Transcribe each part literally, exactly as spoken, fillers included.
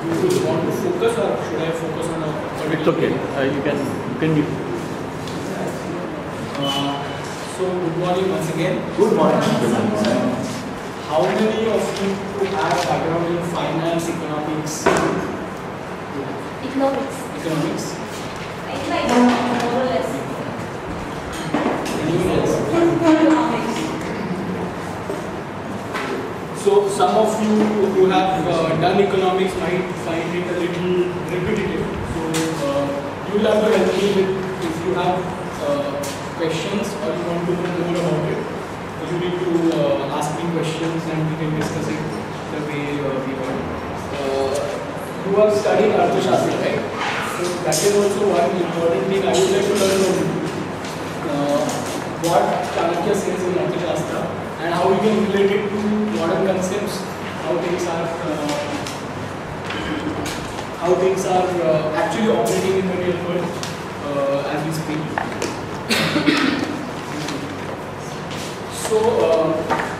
you want to focus, or should I focus on a particular? It's okay. Uh, you can you can. Uh, so good morning once again. Good morning. Good morning. How many of you who have background in finance, economics? Economics. Economics. I think I know more or less. Anyone else? Economics. So some of you who have uh, done economics might find it a little repetitive. So uh, you will have to help me with if you have uh, questions or you want to know more about it. You need to uh, ask me questions and we can discuss it the way uh, we want. Uh, you are studying Arthashastra, right? So that is also one important thing I would like to learn from you. Uh, what Kautilya says in Arthashastra and how we can relate it to modern concepts, how things are uh, how things are uh, actually operating in the real world uh, as we speak. So uh,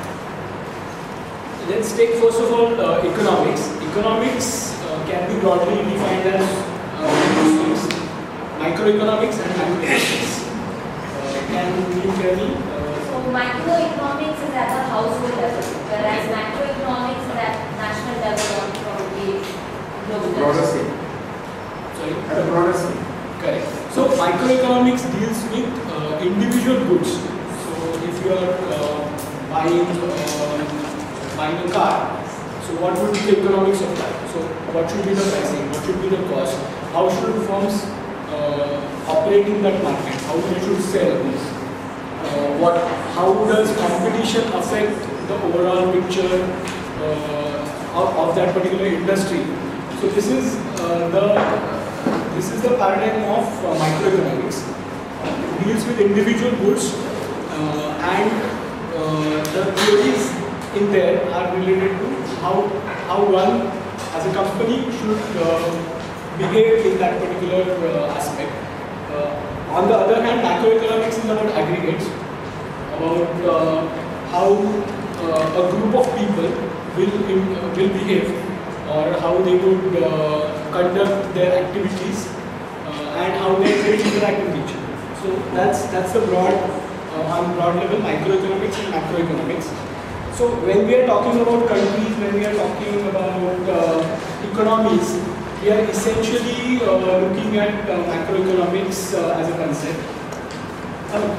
let's take first of all uh, economics. Economics uh, can be broadly defined as uh, two things: microeconomics and macroeconomics. Uh, can you tell me? Uh, So microeconomics is at the household level, whereas macroeconomics is at national level or probably global Broader level. scale. sorry. At a broader scale. Correct. So microeconomics deals with uh, individual goods. So if you are uh, buying uh, buying a car, so what would be the economics of that? So what should be the pricing? What should be the cost? How should firms uh, operate in that market? How they should sell this? Uh, what? How does competition affect the overall picture uh, of, of that particular industry? So this is uh, the This is the paradigm of uh, microeconomics. It deals with individual goods uh, and uh, the theories in there are related to how, how one as a company should uh, behave in that particular uh, aspect. Uh, on the other hand, macroeconomics is about aggregates, about uh, how uh, a group of people will, uh, will behave or how they would uh, conduct their activities uh, and how they will interact with each other. So that's that's the broad, uh, on broad level, microeconomics and macroeconomics. So when we are talking about countries, when we are talking about uh, economies, we are essentially uh, looking at uh, macroeconomics uh, as a concept. Um,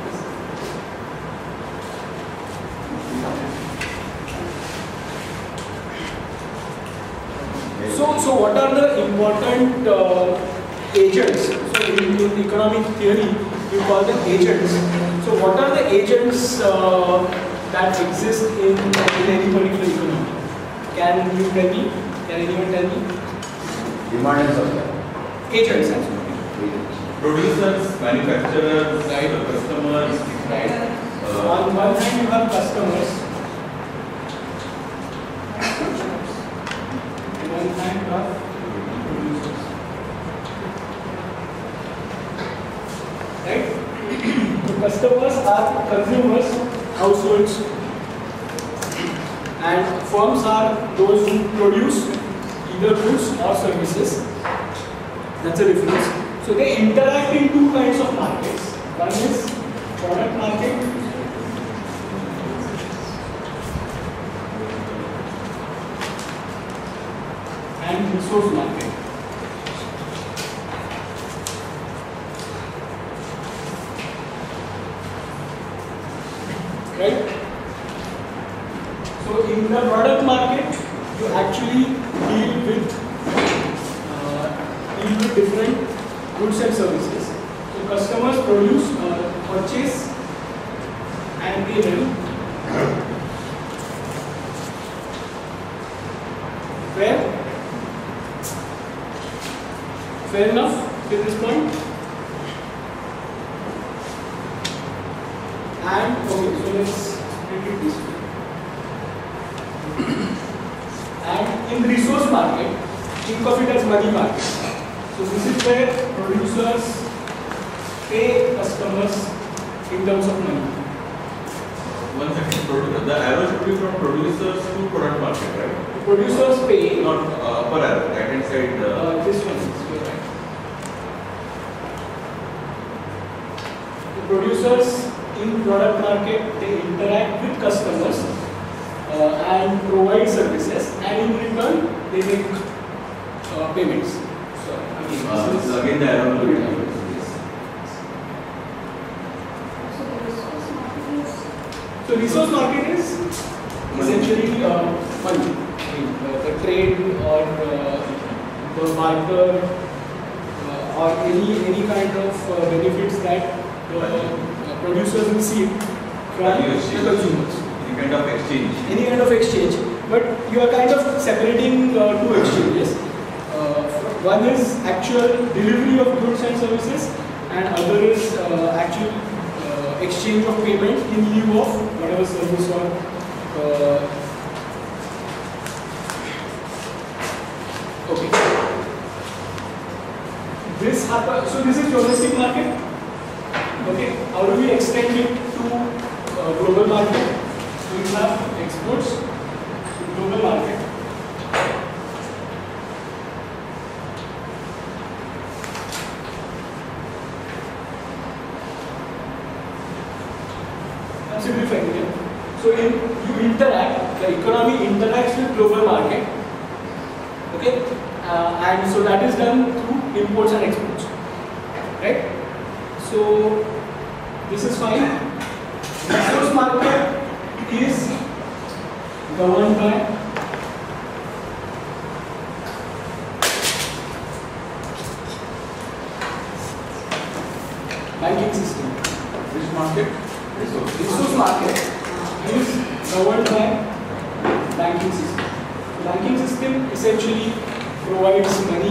So, so what are the important uh, agents? So in, in economic theory, we call them agents. So what are the agents uh, that exist in, in any particular economy? Can you tell me? Can anyone tell me? Demand and supply. Agents, absolutely. Producers, manufacturers, Right. customers, Right. uh, On one hand, you have customers. One hand, you have producers. Right? So customers are consumers, households, and firms are those who produce either goods or services. That's a difference. So they interact in two kinds of markets. One is product market. And resource market. Right? So in the product market, you actually deal with uh, deal with different goods and services. So customers produce, uh, purchase, and pay revenue. Fair? Fair enough till this point? And okay, so let's read it this way. And in resource market, think of it as money market. So this is where producers pay customers in terms of money. one second, produ- the arrow should be from producers to product market, right? producers pay. Not uh, upper arrow, right hand side. Uh, Uh, this one is, you're right. The producers in product market, they interact with customers uh, and provide services, and in return they make uh, payments. So again, uh, this is again the arrow will be yes. So resource market is essentially uh, money. I mean, uh, the trade or uh, the barter uh, or any any kind of uh, benefits that the uh, producers receive from Value the exchange. consumers. Any kind of exchange. Any kind of exchange, but you are kind of separating uh, two exchanges. Uh, one is actual delivery of goods and services, and other is uh, actual uh, exchange of payment in lieu of whatever service or uh, okay. This happens. So this is domestic market. Okay. How do we extend it to uh, global market? So we have exports to global market. I'm simplifying it. So in, you interact, the economy interacts with global market. Okay, uh, and so that is done through imports and exports. Right? So this is fine. Resource market is governed by banking system. Which market? Resource. Resource market is governed by banking system. Banking system essentially provides money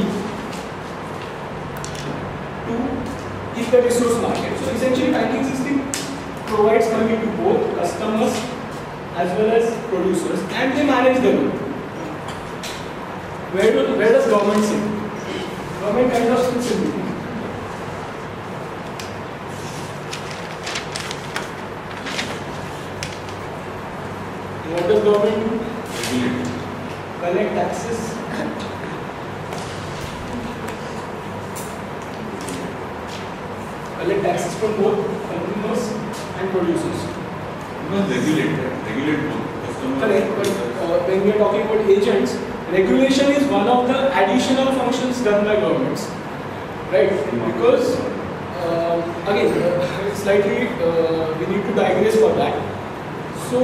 to is the resource market. So essentially banking system provides money to both customers as well as producers, and they manage them. Where, do, where does government sit? Government kind of sits in between. What does government do? Regulate. Collect taxes. Collect taxes from both consumers and producers. No, regulate. Right? Regulate both customers. Correct, but uh, when we are talking about agents, regulation is one of the additional functions done by governments. Right? Because, uh, again, uh, slightly uh, we need to digress for that. So,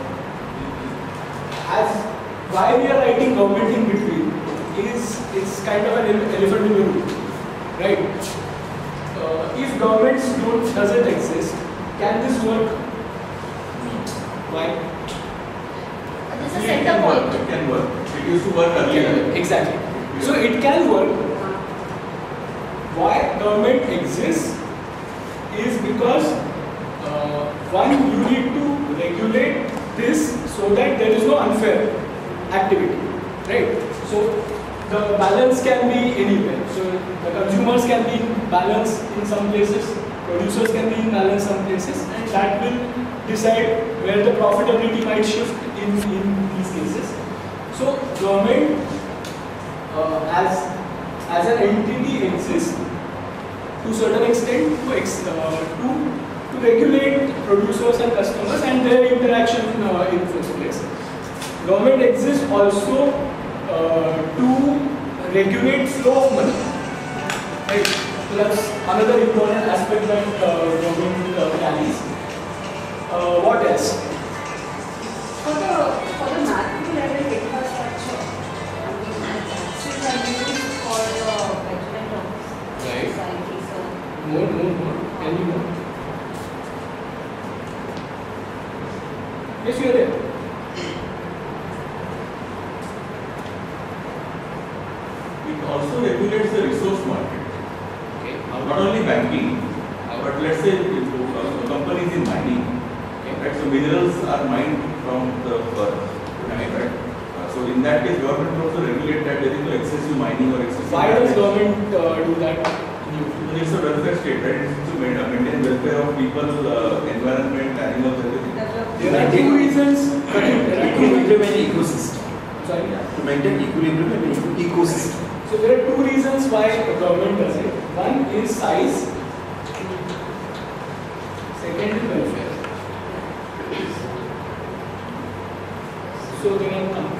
as why we are writing government in between is it's kind of an ele- elephant in the room, right? Uh, if governments don't doesn't exist, can this work? Why? This is a It center can work. point. It can work. It used to work earlier. Exactly. So it can work. Why government exists is because uh, one, you need to regulate this so that there is no unfair activity, right? So the balance can be anywhere. So the consumers can be in balance in some places, producers can be in balance some places, and that will decide where the profitability might shift in, in these cases. So government uh, as, as an entity exists to a certain extent to, ex, uh, to to regulate producers and customers and their interaction uh, in first place. Government exists also uh, to regulate flow of money. Right? So that's another important aspect that uh, government uh, carries. Uh, what else? For the for the macro level infrastructure, I mean, taxes are used for the betterment of Right. society. So More, more, more. Can you more? Yes, you are there. It also regulates the resource market. Okay. Not only banking, uh, but let's say uh, companies in mining. Okay. Right? So minerals are mined from the earth. Right? Right? Uh, so in that case, government will also regulate that there is no excessive mining or excessive. Why does damage. government uh, do that? It's a welfare state, right? It's to main- maintain welfare of people, uh, environment, animals, everything. develop. There are two reasons. There are two Implement ecosystem. Sorry? Yeah, to maintain equilibrium in the ecosystem. So there are two reasons why the government does it. One is size, second is welfare. So they can come.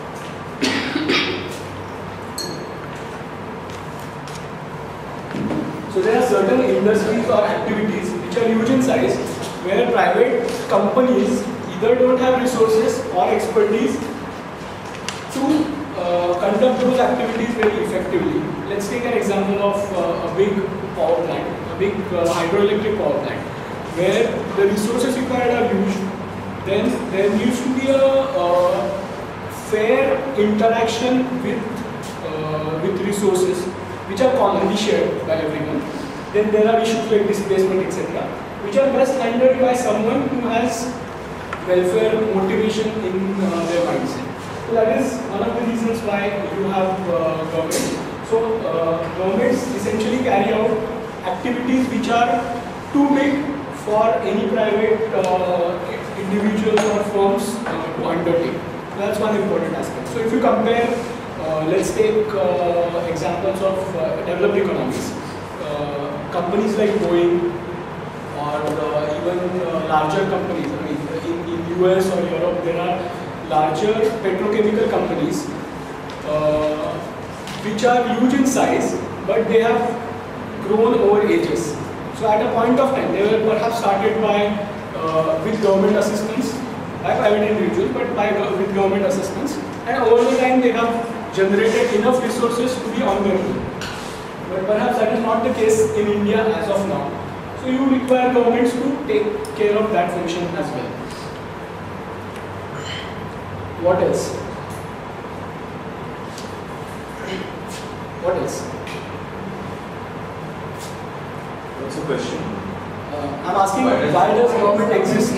So there are certain industries or activities which are huge in size, where private companies either don't have resources or expertise to uh, conduct those activities very effectively. Let's take an example of uh, a big power plant, a big uh, hydroelectric power plant, where the resources required are huge. Then there needs to be a uh, fair interaction with uh, with resources which are commonly shared by everyone. Then there are issues like displacement, et cetera, which are best handled by someone who has welfare motivation in uh, their mindset. So that is one of the reasons why you have uh, government. So uh, governments essentially carry out activities which are too big for any private uh, individuals or firms uh, to undertake. So that's one important aspect. So if you compare, uh, let's take uh, examples of uh, developed economies. Uh, companies like Boeing or uh, even uh, larger companies, I mean in, in U S or Europe there are larger petrochemical companies uh, which are huge in size, but they have grown over ages. So at a point of time, they were perhaps started by uh, with government assistance, by private individuals, but by with government assistance, and over the time they have generated enough resources to be on their own. But perhaps that is not the case in India as of now. So you require governments to take care of that function as well. What else? What else? What's the question? Uh, I'm asking why does, why does government exist?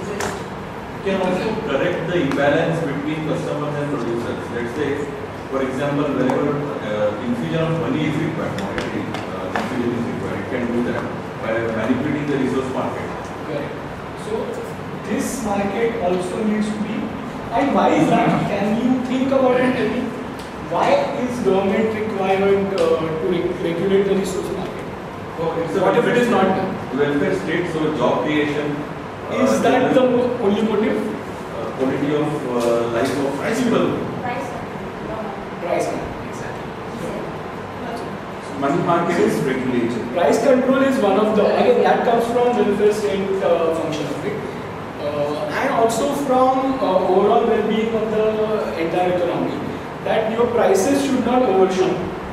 It can also correct the imbalance between customers and producers. Let's say, for example, wherever uh, infusion of money is required, monetary uh, infusion is required, it can do that by manipulating the resource market. Correct. So this market also needs to be. And why is that? Can you think about it and tell me why is government required uh, to re regulate the resource market? Oh, it's What if it is not done? Welfare state, so job creation. Is uh, that the only motive? uh, quality of uh, life of people? Price. Price control, exactly. That's it. Money market is regulated. Price control is one of the, again that comes from welfare state uh, function of it. Uh, and also from uh, overall well-being of the entire economy, that your prices should not overshoot.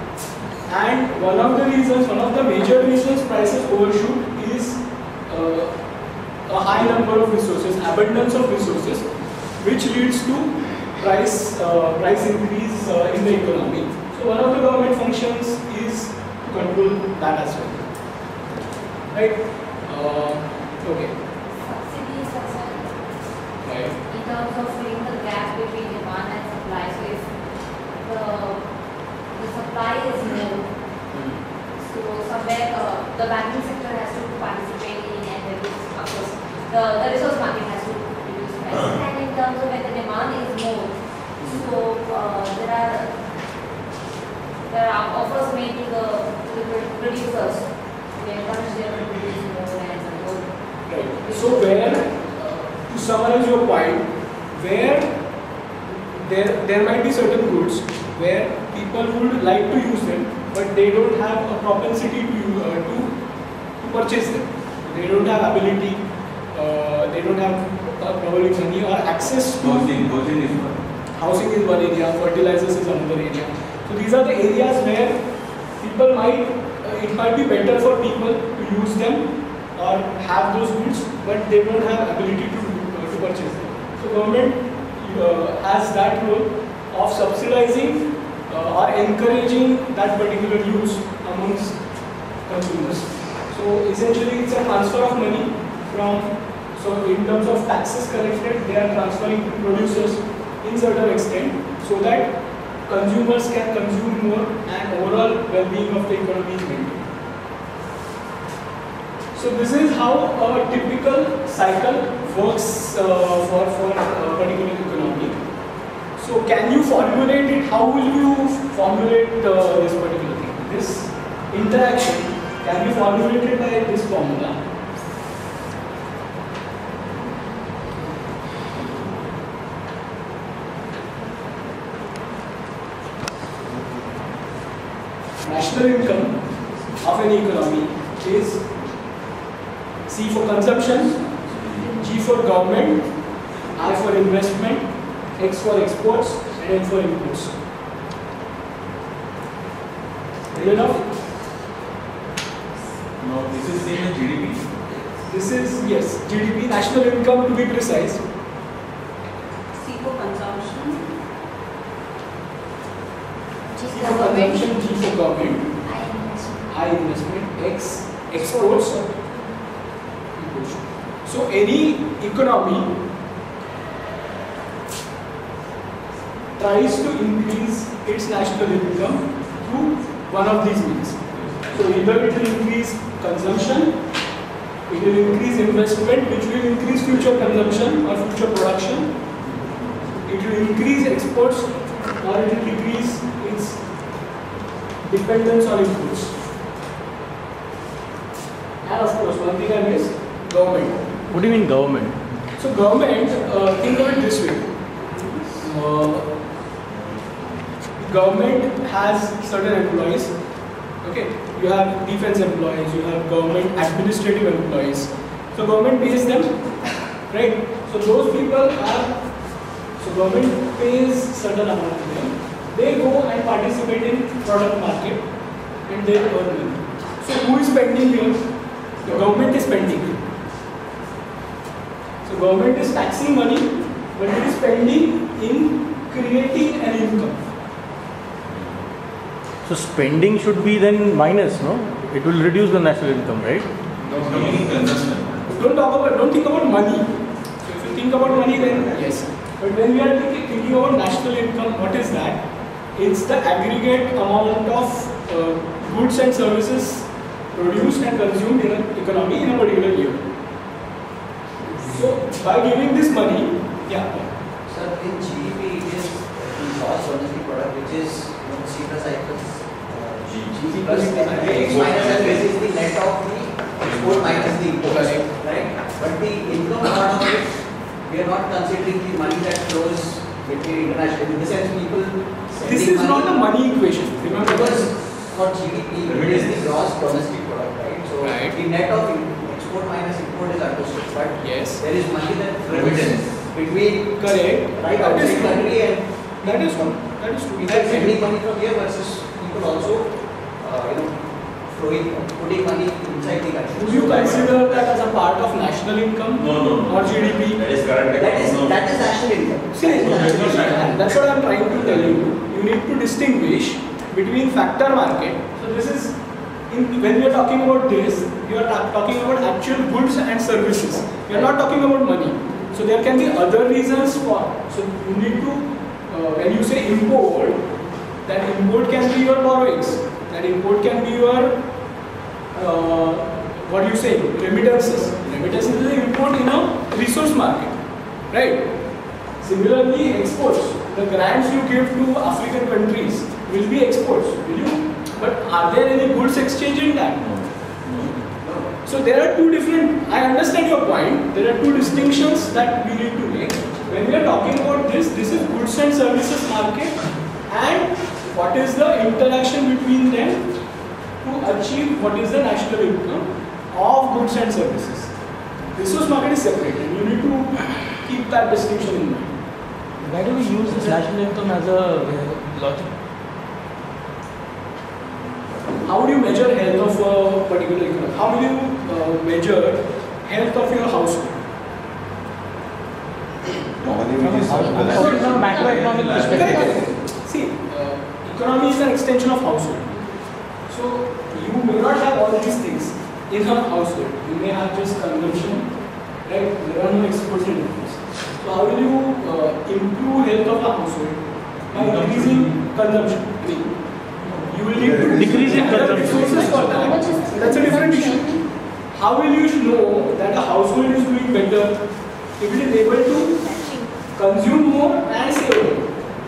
And one of the reasons, one of the major reasons prices overshoot is uh, a high number of resources, abundance of resources, which leads to price uh, price increase uh, in the economy. So one of the government functions is to control that as well. Right? Uh, okay. Subsidies also. Right. In terms of filling the gap between demand and supply. So if the, the supply is more, so somewhere uh, the banking sector has to participate in and reduce, of course, the, the resource market has to reduce prices. And in terms of when the demand is more, so uh, there are there are offers made to the, to the producers. They encourage them to produce more and more. Right. So where, uh, to summarize your point, where there there might be certain goods where people would like to use them, but they don't have a propensity to uh, to, to purchase them. They don't have ability. Uh, they don't have uh, probably money or access to Housing, housing is one. Housing is one area. Fertilizers is another area. So these are the areas where people might uh, it might be better for people to use them or have those goods, but they don't have ability to uh, to purchase them. So government uh, has that role of subsidizing uh, or encouraging that particular use amongst consumers. So essentially, it's a transfer of money from. So in terms of taxes collected, they are transferring to producers in certain extent, so that consumers can consume more and overall well-being of the economy is maintained. So this is how a typical cycle works uh, for, for a particular economy. So can you formulate it? How will you formulate uh, this particular thing? This interaction can be formulated by this formula. National income of an economy is C for consumption, G for government, I for investment, X for exports, and N for imports. Clear enough? Now this is same as G D P. This is, yes, G D P, national income to be precise. C for consumption. C for consumption, G for government, I investment, X exports, imports. So any economy tries to increase its national income through one of these means. So either it will increase consumption, it will increase investment, which will increase future consumption or future production, it will increase exports, or it will decrease its dependence on imports. And of course, one thing I missed, government. What do you mean government? So government, uh, think of it this way. Uh, government has certain employees. Okay, you have defense employees, you have government administrative employees. So government pays them, right? So those people are, so government pays certain amount to them. They go and participate in product market and they earn money. So who is spending here? The government is spending. So government is taxing money, but it is spending in creating an income. So spending should be then minus, no? It will reduce the national income, right? No, coming consumption. Don't talk about, don't think about money. So if you think about money, then yes. But when we are thinking, thinking about national income, what is that? It's the aggregate amount of uh, goods and services produced and consumed in an economy in a particular year. So by giving this money, yeah. Sir, in G D P it is the gross domestic product, which is you know, C plus I plus uh, G. G plus X minus F is the net of the export minus the import, right? But the income part of it, we are not considering the money that flows between international. In the sense, people. This is not a money equation. Remember, because for G D P, it is the gross domestic product, right? So right. the net of export minus import is understood, but yes, there is money that flows Remittance. between correct. right That is outside true. country and That is true. That is true. we have sending money from here versus people also uh, you know flowing putting money inside the country. Would you consider that as a part of national income? No, no, no. Or G D P? That is correct. That is No. that is national income. See, That is national income. and that's what I'm trying to tell you. You need to distinguish between factor market. So this is, in, when we are talking about this, you are ta talking about actual goods and services. You are not talking about money. So there can be other reasons for. So you need to, uh, when you say import, that import can be your borrowings. That import can be your, uh, what do you say, remittances. Remittances is an import in a resource market, right? Similarly, exports. The grants you give to African countries will be exports, will you? But are there any goods exchange in that? So there are two different, I understand your point, there are two distinctions that we need to make. When we are talking about this, this is goods and services market, and what is the interaction between them to achieve what is the national income of goods and services. Resource market is separate, and you need to keep that distinction in mind. Why do we use this national income as a uh, logic? How do you measure health of a particular economy? How will you uh, measure health of your household? Normally we just From a macroeconomic perspective. Correct. See, uh, economy is an extension of household. So you may not have all these things in a household. You may have just consumption, right? There are no exports and imports. So how will you uh, improve health of a household? By increasing consumption. I mean, you will need to Decrease in have consumption. resources for that. That's a different issue. How will you know that a household is doing better if it is able to consume more and save more?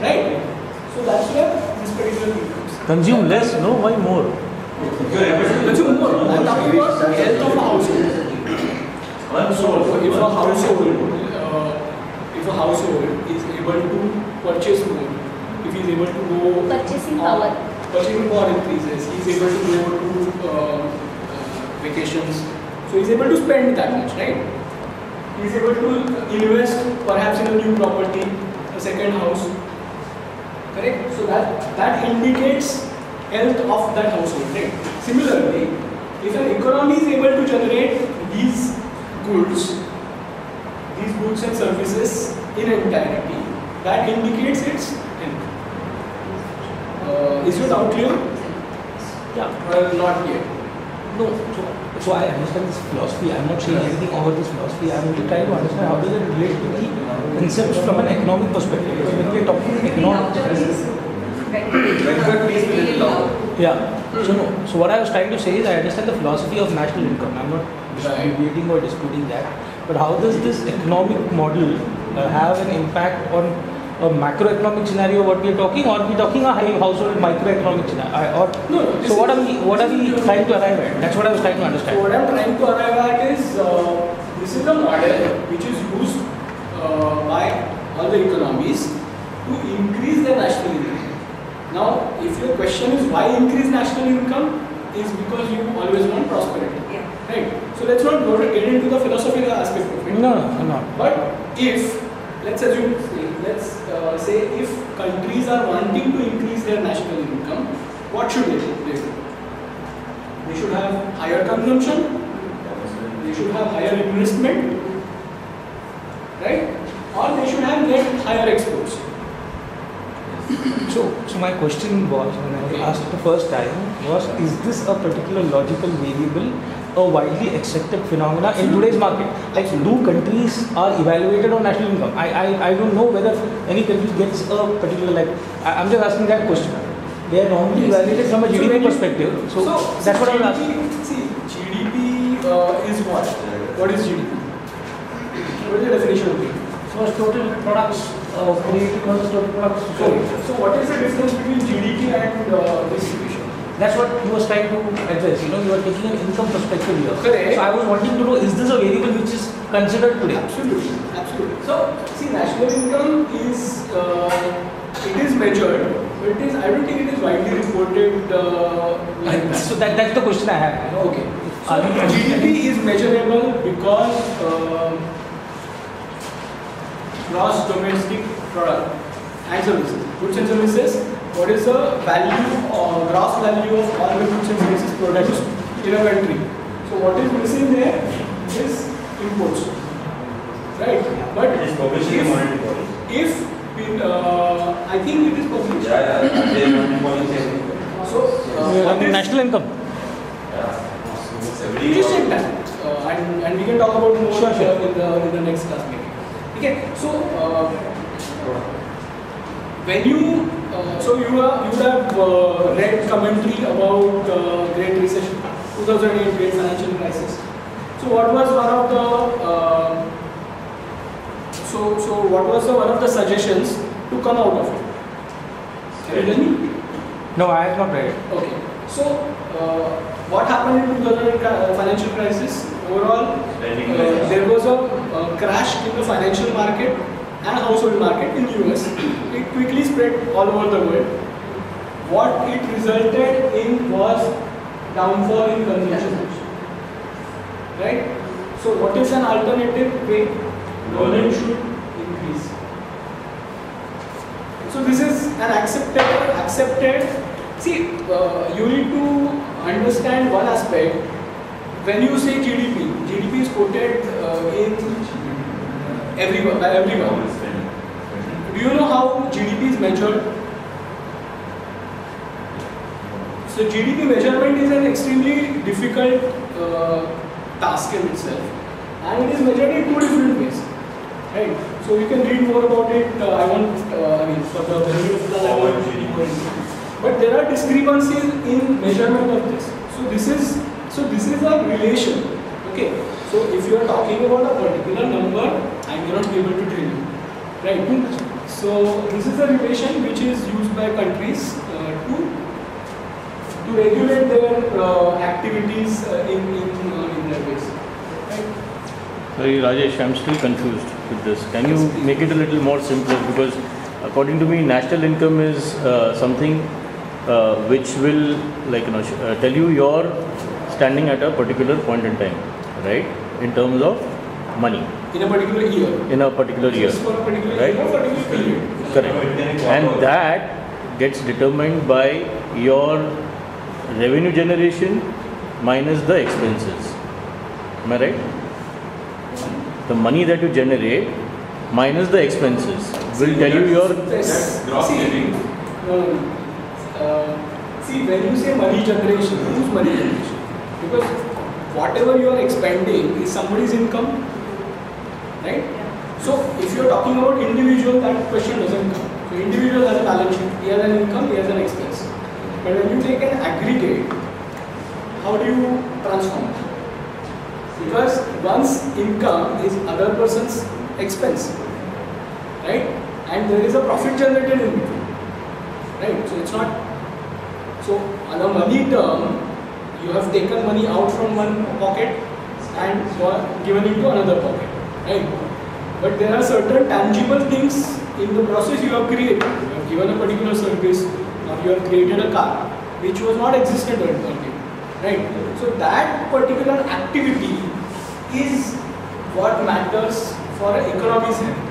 right? So that's where this particular thing comes. Consume less, no? Why more? Consume more. I'm talking about health of a household. So if a household, uh, if a household is able to purchase more, if he is able to go Purchasing uh, power. purchasing power increases, he is able to go to uh, uh, vacations, so he is able to spend that much, right? He is able to invest perhaps in a new property, a second house, correct? So that that indicates health of that household, right? Similarly, if an economy is able to generate these goods, these goods and services in entirety, that indicates its health. Uh, is your doubt clear? Yeah. Well, not yet. No. So, so I understand this philosophy. I'm not saying anything over this philosophy. I'm only trying to understand how does it relate to the concepts from an economic perspective. Because when we're talking economics. Yeah. So no. So what I was trying to say is I understand the philosophy of national income. I'm not debating or disputing that. But how does this economic model uh, have an impact on a macroeconomic scenario? What we are talking, or we talking a high household microeconomic scenario? Or No, no, so what are we? What are we trying to arrive at? That's what I was trying to So understand. what I'm trying to arrive at is uh, this is a model which is used uh, by all the economies to increase their national income. Now, if your question is why increase national income, is because you always want prosperity, Yeah. right? So let's not go to get into the philosophical aspect of it. No, no, no. But if, let's assume, let's uh, say if countries are wanting to increase their national income, what should they do? They do? They should have higher consumption, they should have higher investment, right? Or they should have get higher exports. So, so my question was, when I asked the first time, was is this a particular logical variable, a widely accepted phenomena in today's market? Like, do countries are evaluated on national income? I, I, I don't know whether any country gets a particular, like, I, I'm just asking that question. They are normally Yes. evaluated from a G D P So when you- perspective. So, So, that's what I was G asking. D P, see, G D P uh, is what? What is G D P? What is the definition of G D P? So, total products uh, created versus total products. So, so what is the difference between G D P and uh, this equation? That's what he was trying to address. You know, you are taking an income perspective here. Correct. So I was wanting to know, is this a variable which is considered today? Absolutely, absolutely. So, see, national income is uh, it is measured, but it is. I don't think it is widely reported uh, like that. So that that's the question I have. You know, Okay. Are we So, G D P is measurable because uh, gross domestic product and services, goods and services. What is the value or gross value of all the goods and services produced in a country? So what is missing there is imports, right? But It is published in the monetary policy. if in, uh, I think it is published. Yeah, yeah. They monetary policy. So uh, what is, national income. Yeah. Every you just check that, uh, and and we can talk about more Sure, sure. uh, in the in the next class maybe. Okay, so uh, when you uh, so you are you would have uh, read commentary about uh, Great Recession, two thousand eight Great Financial Crisis. So what was one of the uh, so so what was the one of the suggestions to come out of it? Can you tell me? No, I have not read it. Okay. So uh, what happened in two thousand eight cri- financial crisis? Overall, Spending uh, there was a uh, crash in the financial market and household market in U S. It quickly spread all over the world. What it resulted in was downfall in consumption. Right? So what is an alternative way? Government should increase. So this is an accepted, accepted. See, uh, you need to understand one aspect. When you say G D P, G D P is quoted uh, in everyone, by everyone. Do you know how G D P is measured? So G D P measurement is an extremely difficult uh, task in itself, and it is measured in two different ways. Right. So you can read more about it. Uh, I want, uh, I mean, for the benefit of the class, I won't read more into it. But there are discrepancies in measurement of this. So this is, so this is a relation. Okay. So if you are talking about a particular number, I cannot be able to tell you. Right. So this is a relation which is used by countries uh, to to regulate their uh, activities uh, in in, uh, in their ways. Right? Sorry, Rajesh, I'm still confused with this. Can you make it a little more simpler? Because according to me, national income is uh, something uh, which will, like, you know, sh- uh, tell you your standing at a particular point in time, right? In terms of money. In a particular year. In a particular year. Just for a particular Right? year, or particular period. Correct. And that gets determined by your revenue generation minus the expenses. Am I right? The money that you generate minus the expenses will tell you your. Yes. gross See, saving. no, no, no. Uh, see, when you say money generation, whose money generation? Because whatever you are expending is somebody's income, right? So if you are talking about individual, that question doesn't come. So individual has a balance sheet, he has an income, he has an expense. But when you take an aggregate, how do you transform it? Because one's income is other person's expense, right? And there is a profit generated in between, right? So it's not. So on a money term, you have taken money out from one pocket and given into another pocket, right? But there are certain tangible things in the process you have created. You have given a particular service, or you have created a car which was not existent earlier, right? So that particular activity is what matters for an economy's health.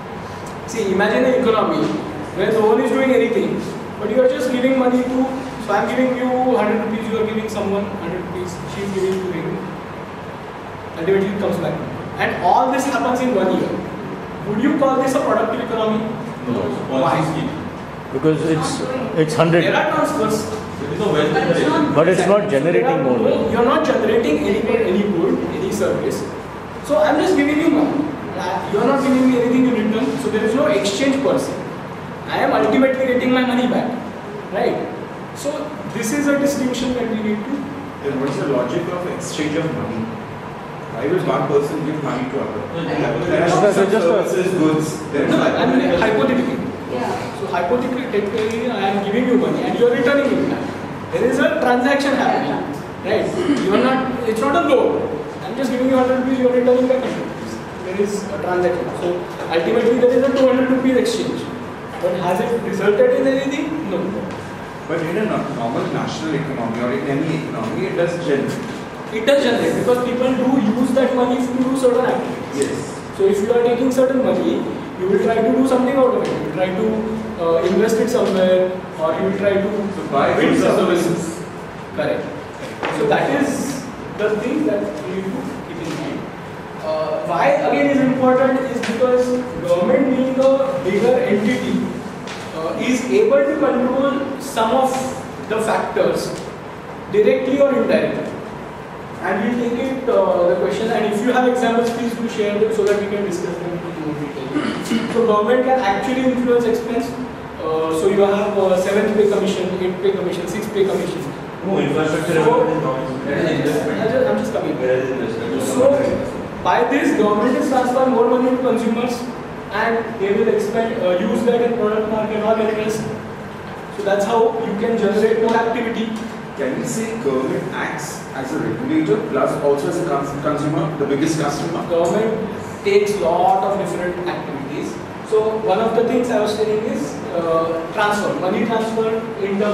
See, imagine an economy where no one is doing anything, but you are just giving money to. So I am giving you one hundred rupees, you are giving someone one hundred rupees, she is giving to him. Ultimately it comes back. And all this happens in one year. Would you call this a productive economy? No. Why? Because it's it's hundred. There are transfers. There is no wealth generation. But it's not generating more No, wealth. you are not generating any any good, any service. So I am just giving you money. You are not giving me anything in return. So there is no exchange per se. I am ultimately getting my money back, right? So this is a distinction that we need to. Then what is the logic of exchange of money? Why will one person give money to other? There are Just some a- just a- services, goods. There is No, I mean hypothetically. Yeah. So hypothetically, I am giving you money and you are returning it back. There is a transaction happening, right? You are not. It's not a loan. I am just giving you one hundred rupees. You are returning back one hundred rupees. There is a transaction. So ultimately, there is a two hundred rupees exchange. But has it resulted in anything? No. But in a no- normal national economy or in any economy, it does generate. It does generate because people do use that money to do certain activities. Yes. So if you are taking certain money, you will try to do something out of it. You will try to uh, invest it somewhere, or you will try to So buy build goods or something. services. Correct. So that is the thing that we need to keep in mind. Uh, why again is important is because government being a bigger entity uh, is able to control some of the factors directly or indirectly. And we'll take it uh, the question, and if you have examples, please do share them so that we can discuss them in more detail. So government can actually influence expense. Uh, so you have uh, seventh pay commission, eighth pay commission, sixth pay commission. No, infrastructure So- development is not. That is investment. I'm just, I'm just coming. Where is investment? So by this, government is transferring more money to consumers, and they will expend uh, use that in product market or interest. So that's how you can generate more activity. Can we say government acts as a regulator plus also as a cons- consumer, the biggest customer? Government takes lot of different activities. So one of the things I was saying is uh, transfer, money transfer in the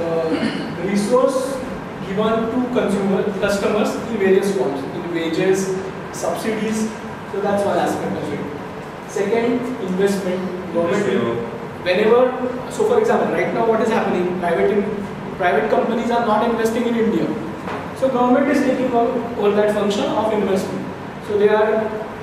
uh, resource given to consumer customers in various forms, in wages, subsidies. So that's one aspect of it. Second, investment. Government, whenever, so for example, right now what is happening? Private in, private companies are not investing in India. So government is taking over that function of investment. So they are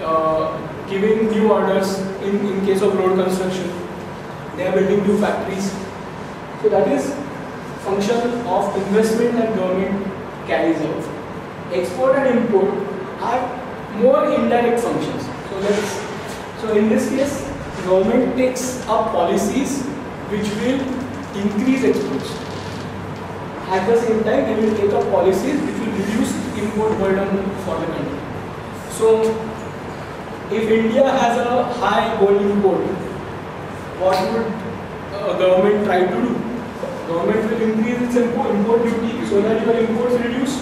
uh, giving new orders in, in case of road construction. They are building new factories. So that is function of investment that government carries out. Export and import are more indirect functions. So let's, so in this case, government takes up policies which will increase exports. At the same time, they will take up policies which will reduce import burden for the country. So, if India has a high gold import, what would a government try to do? Government will increase its import, import duty so that your imports reduce.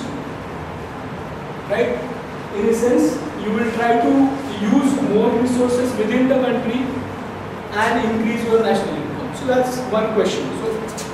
Right? In a sense, you will try to use more resources within the country and increase your national income. So that's one question. So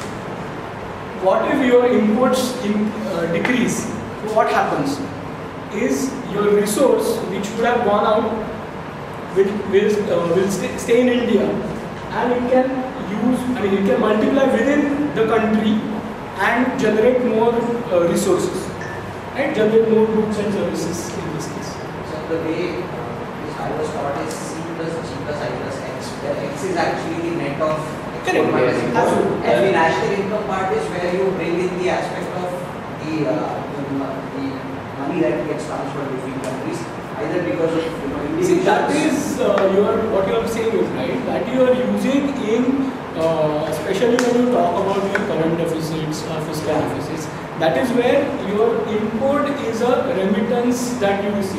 what if your imports in, uh, decrease? So what happens is your resource which would have gone out will, will, uh, will stay, stay in India, and it can use, I mean, it can multiply within the country and generate more uh, resources, right? Generate more goods and services in this case. So the way uh, this I was taught is C plus G plus I plus X, where X is actually the net of export minus import. Absolutely. And the national income part is where you bring in the aspect of the, uh, the, the money that gets transferred between countries, either because of, you know, See, that individuals. is uh, your, what you are saying is right, that you are using in, uh, especially when you talk about your current deficits or fiscal deficits, that is where your import is a remittance that you receive.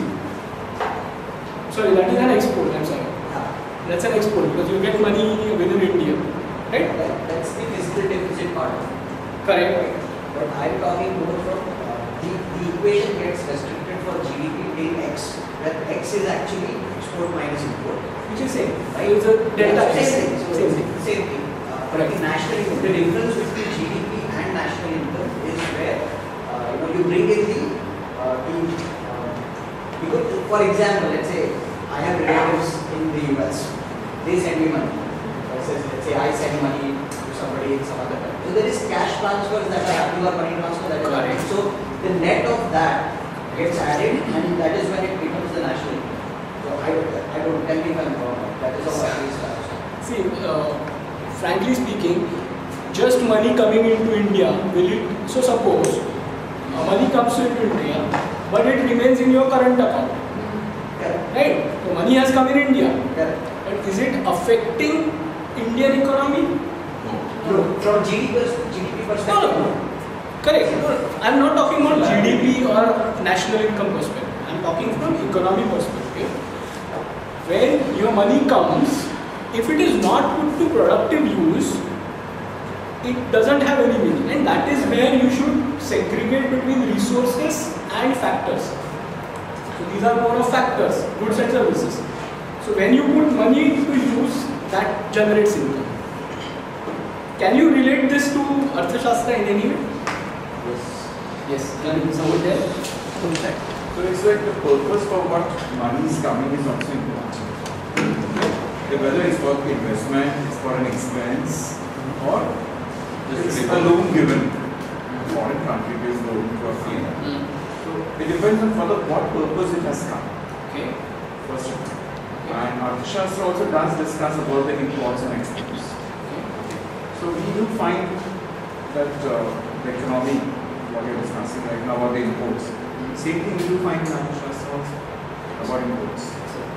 Sorry, that is an export, I'm sorry. Yeah. That's an export because you get money within India, right? That, that's the fiscal deficit part. Correct. But I'm talking more from uh, the, the equation gets restricted for G D P till X, where X is actually export minus import. Which is same. Right? So it's a delta Yeah, X. same thing. So Same it's thing. the same thing. Uh, but the national income, the difference between G D P and national income is where uh, you know you bring in the uh, the uh, because for example, let's say I have relatives in the U S. They send me money. Versus let's say I send money to somebody in some other country. So there is cash transfers that are happening or money transfer that is happening. So the net of that gets added, and that is when it becomes the national income. So I don't, I don't tell me if I'm wrong. That is how I understand. See, uh, frankly speaking, just money coming into India, will it, so suppose uh, money comes into India, but it remains in your current account, Correct. right? So money has come in India, Correct. but is it affecting Indian economy? No, from G D P, pers- G D P perspective, No, no. Correct. No, I'm not talking about G D P or national income perspective. I'm talking from economy perspective. When your money comes, if it is not put to productive use, it doesn't have any meaning, and that is where you should segregate between resources and factors. So these are more of factors, goods and services. So when you put money to use, that generates income. Can you relate this to Arthashastra in any way? Yes. Yes. Can someone tell? So it's like the purpose for what money is coming is also important. Whether it's for investment, it's for an expense, or it's a loan given. Foreign country gives loan to a firm. Mm. So it depends on for the, what purpose it has come. Okay. First of all. And Arthashastra also does discuss about the imports and exports. So we do find that uh, the economy, what you're discussing right now about the imports, same thing we do find in Arthashastra also about imports.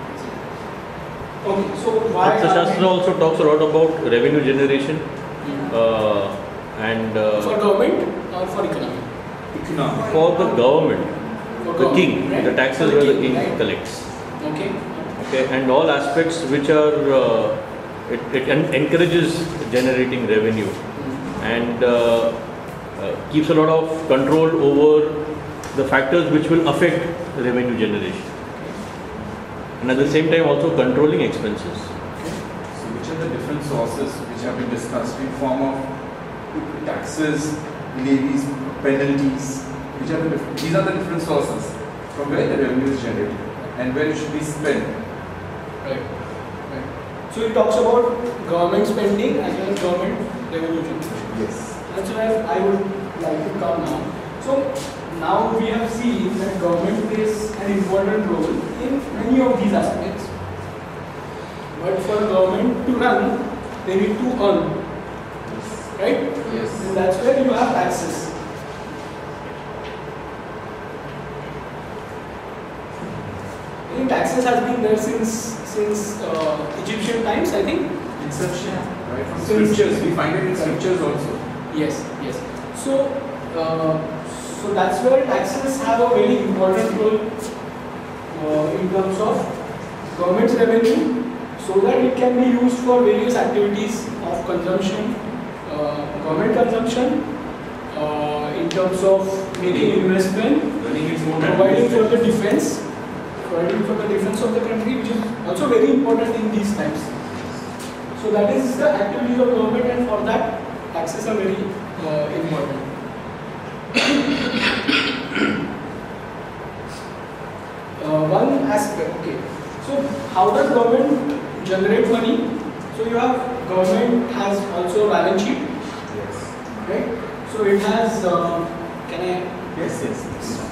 Okay. So why? Arthashastra also talks a lot about revenue generation uh, and uh, For government or for economy? Economic. for the government, For the government, king, right? the taxes For where the king right? collects. Okay. Okay, and all aspects which are uh, it, it en- encourages generating revenue and uh, uh, keeps a lot of control over the factors which will affect revenue generation, and at the same time also controlling expenses. So which are the different sources which have been discussed in form of taxes, levies, penalties, which are the different, these are the different sources from where the revenue is generated and where it should be spent. Right. Right. So it talks about government spending as well as government revenue generation. Yes. That's where I would like to come now. So now we have seen that government plays an important role in many of these aspects. But for government to run, they need to earn. Right? Yes. And that's where you have taxes. I think taxes has been there since since uh, Egyptian times, I think. Inception, right? From Since- scriptures, we find it in scriptures also. Yes, yes. So, uh, so that's where taxes have a very important role uh, in terms of government's revenue. so that it can be used for various activities of consumption, uh, government consumption, uh, in terms of making investment, providing for the defense, providing for the defense of the country, which is also very important in these times. So that is the activities of government, and for that taxes are very uh, important. uh, one aspect, okay. So how does government generate money? So you have government has also balance sheet. Yes. Right? So it has, uh, can I? Yes, yes. yes.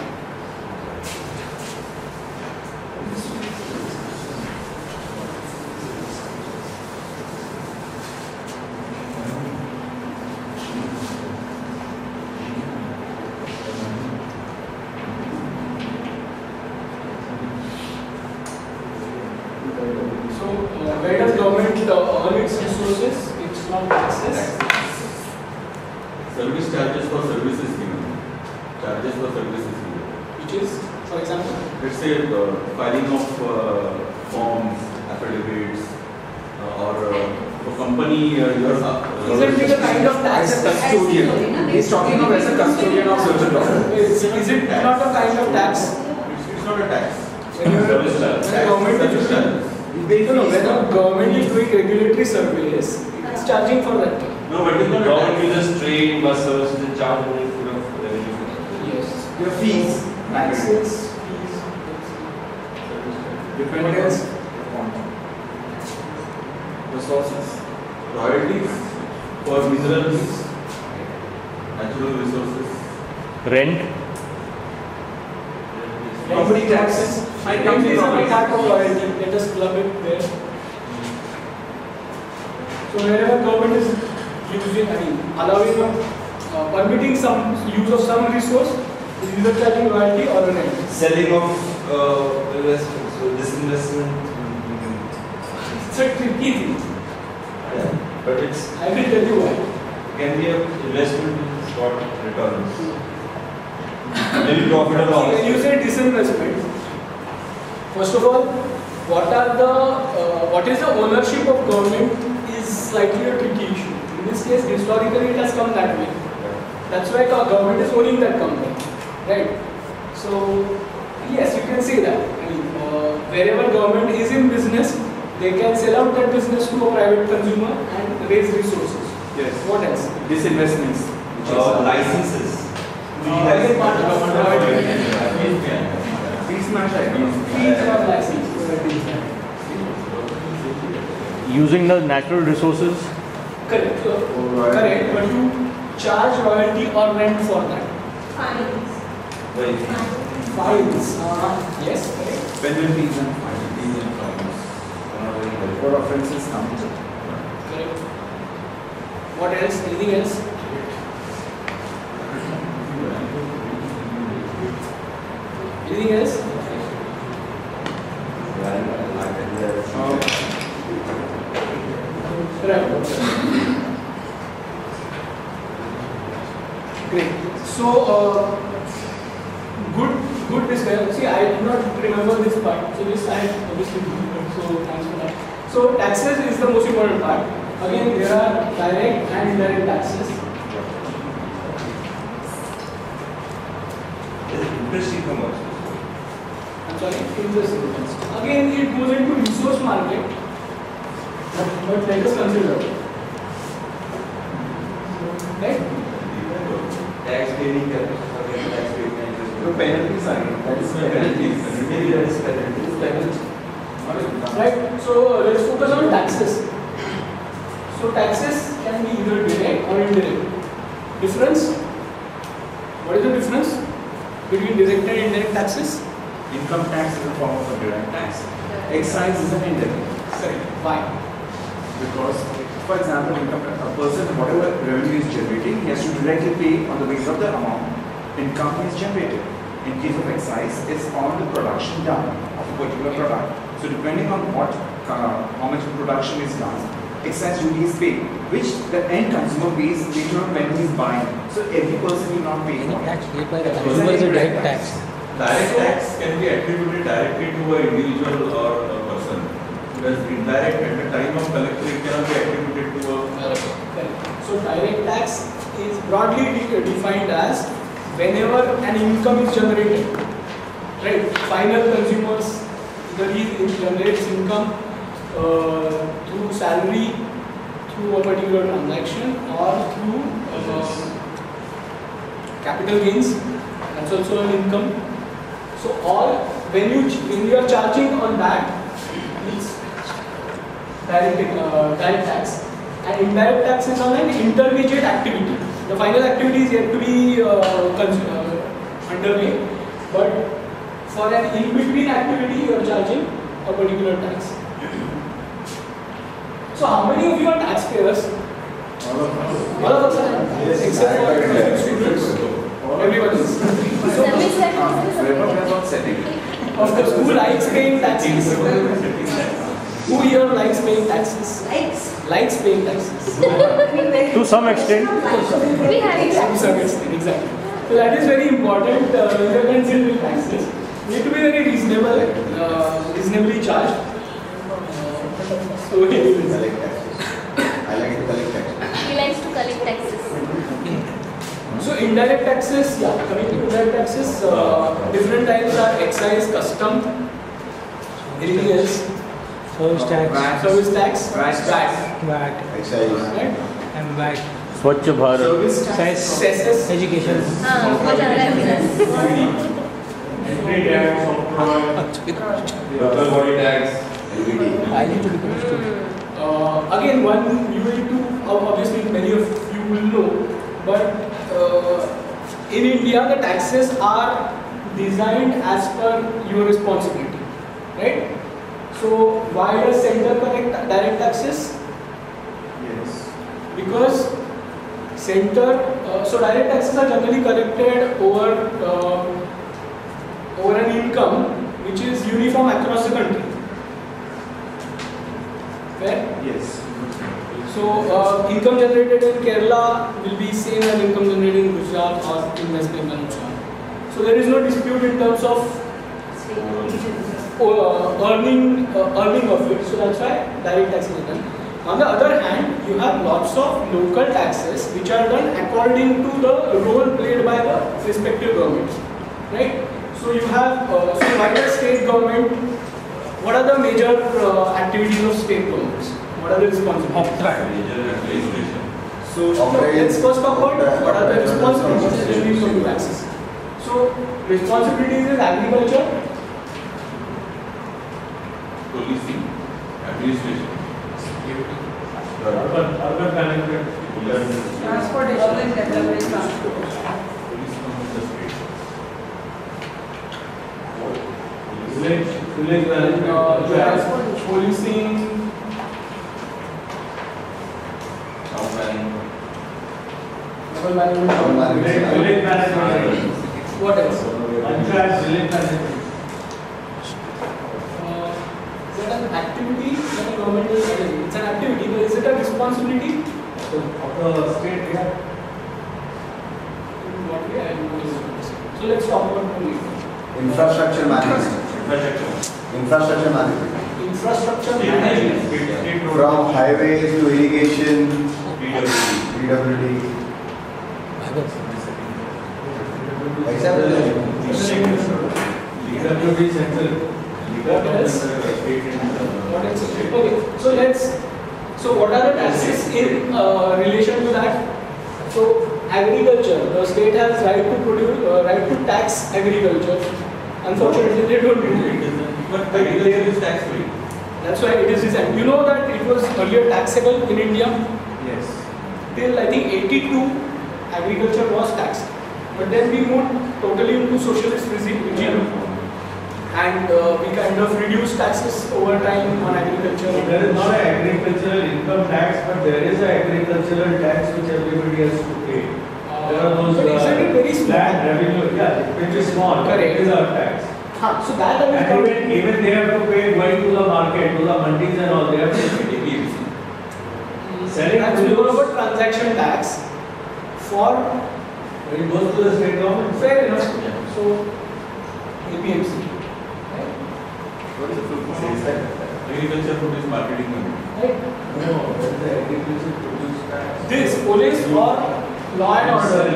So uh, where does government uh, earn its resources? It's from taxes. Service charges for services given. Charges for services given. Which is, for example, Let's say uh, filing of uh, forms, affidavits, uh, or uh, for company, uh, your uh, isn't it a kind of tax? As a custodian. He's talking of as a custodian of certain documents. Is, is it not a kind of tax? It's, it's not a tax. When you Service charge. when government is Service doing, charges. no, no, when a government is doing regulatory surveys, it's charging for that. No, but it's not a Government tax. uses train, bus services and charge only for the revenue. Yes. Your fees. Taxes, fees. Depending What else? on resources. Royalties for minerals, natural resources. Rent. Property taxes. I think these are a type of royalty. Let us club it there. So wherever government is using, I mean, allowing, uh, permitting some use of some resource, is either charging royalty or a rent. Selling of uh, investment, so disinvestment. It's a tricky thing. Yeah, but it's I will tell you why. can be an investment in short returns. Maybe profit or loss. When you say disinvestment, first of all, what are the uh, what is the ownership of government is slightly a tricky issue. In this case, historically it has come that way. That's why the government is owning that company, right? So yes, you can say that. I mean, uh, wherever government is in business, they can sell out that business to a private consumer and raise resources. Yes. What else? Disinvestments. Uh, licenses. Uh, again, part of government. Fees match Fees or license. Using the natural resources. Correct. So, Alright. correct. But you charge royalty or rent for that. Fines. Very Fines. Uh, yes, correct. Penalties and fines. For offences committed. Correct. What else? Anything else? Anything else? Right. Great. So, uh, good, good discussion. See, I do not remember this part. So this I obviously do. So thanks for that. So taxes is the most important part. Again, there are direct and indirect taxes. Interest income also. I'm sorry, interest income. Again, it goes into resource market. But, but let us consider. Right? Tax paying, tax paying interest. No penalties are that is penalties. Maybe that is penalties. Penalty. Right? So let's focus on taxes. So taxes can be either direct or indirect. Difference? What is the difference between direct and indirect taxes? Income tax is a form of a direct tax. Excise is an indirect. Correct. Why? Because, for example, income, a person, whatever revenue is generating, he has to directly pay on the basis of the amount income is generated. In case of excise, it's on the production done of a particular product. So depending on what, uh, how much production is done, excise duty is paid, which the end consumer pays later on when he is buying. So every person will not pay for it. Tax paid by the It's consumer an is a direct indirect tax. Direct tax can be attributed directly to an individual or a person. whereas indirect at the time of collection it cannot be attributed to a. Correct. So direct tax is broadly de- defined as whenever an income is generated, right? Final consumers either he generates income uh, through salary, through a particular transaction, or through uh, capital gains. That's also an income. So all when you when you are charging on that, it's direct uh, direct tax. And indirect tax is on an intermediate activity. The final activity is yet to be uh, cons- uh, underway, but for an in-between activity, you are charging a particular tax. So, how many of you are taxpayers? All of us. All of us are, Yes. except for the students. Everyone is. So, Weber has not said it. of course, who likes paying taxes? Who here likes paying taxes? Likes. Likes paying taxes. To some extent. We have To examples. some extent, exactly. So that is very important. Uh, when you are considering taxes, need to be very reasonable, uh, reasonably charged. Uh, so anyways. Collect taxes. I like to collect taxes. He likes to collect taxes. So indirect taxes, yeah, coming to indirect taxes, uh, different types are excise, custom, anything else, Service tax, service tax, V A T. V A T, V A T, Excise. right? and V A T. Swachh Bharat. Service tax. Cesses, Education. Ah, what are taxes? Entry tax, local body tax. L B T. I need to become a student. uh, again one you need to, uh, obviously many of you will know, but uh, in India the taxes are designed as per your responsibility, right? So why does center collect direct taxes? Yes. Because center, uh, so direct taxes are generally collected over uh, over an income which is uniform across the country. Fair? Yes. So uh, income generated in Kerala will be same as income generated in Gujarat or in West Bengal and so on. So there is no dispute in terms of uh, earning uh, earning of it. So that's why direct taxes are done. On the other hand, you have lots of local taxes which are done according to the role played by the respective governments, right? So you have uh, so by the state government, what are the major uh, activities of state governments? What are the responsibilities? Major administration. So let's first talk about what are the responsibilities that we come to taxes. So responsibilities is agriculture, Policing, administration, Urban, urban management. Transportation and development transport. police comes the state. Village, village management. uh, you have policing, Town planning, urban management, Urban management. Village, village management. what else? Panchayat, village management. Uh, is it an activity that the government is doing? It's an activity, but is it a responsibility? So, of the state, yeah. In what way? I don't know. So let's talk about policing. Infrastructure management. infrastructure, Infrastructure management. Infrastructure state management. state state road, From highways to irrigation, P W D. P W D. Example. D W D central. What else? State and, What else? Okay, so let's. So what are the taxes in uh, relation to that? So agriculture, the state has right to produce, uh, right to tax agriculture. Unfortunately, they don't do it. But agriculture is tax free. That's why it is designed. You know that it was earlier taxable in India. Yes. Till I think eighty-two, agriculture was taxed. But then we moved totally into socialist regime, and uh, we kind of reduced taxes over time on agriculture. There is not an agricultural income tax, but there is an agricultural tax which everybody has to pay. There are those But isn't it very small? land revenue, yeah, which is small. Correct. It is our tax. Huh, so that I will And come. even, even they have to pay going to the market, to the mandis and all, they have to pay. Selling That's produce- more of a transaction tax for It goes to the state government. fair enough. So A P M C. What is the full sales tax? agriculture produce marketing committee. Right? No, that is the agriculture produce tax. This police or law and order.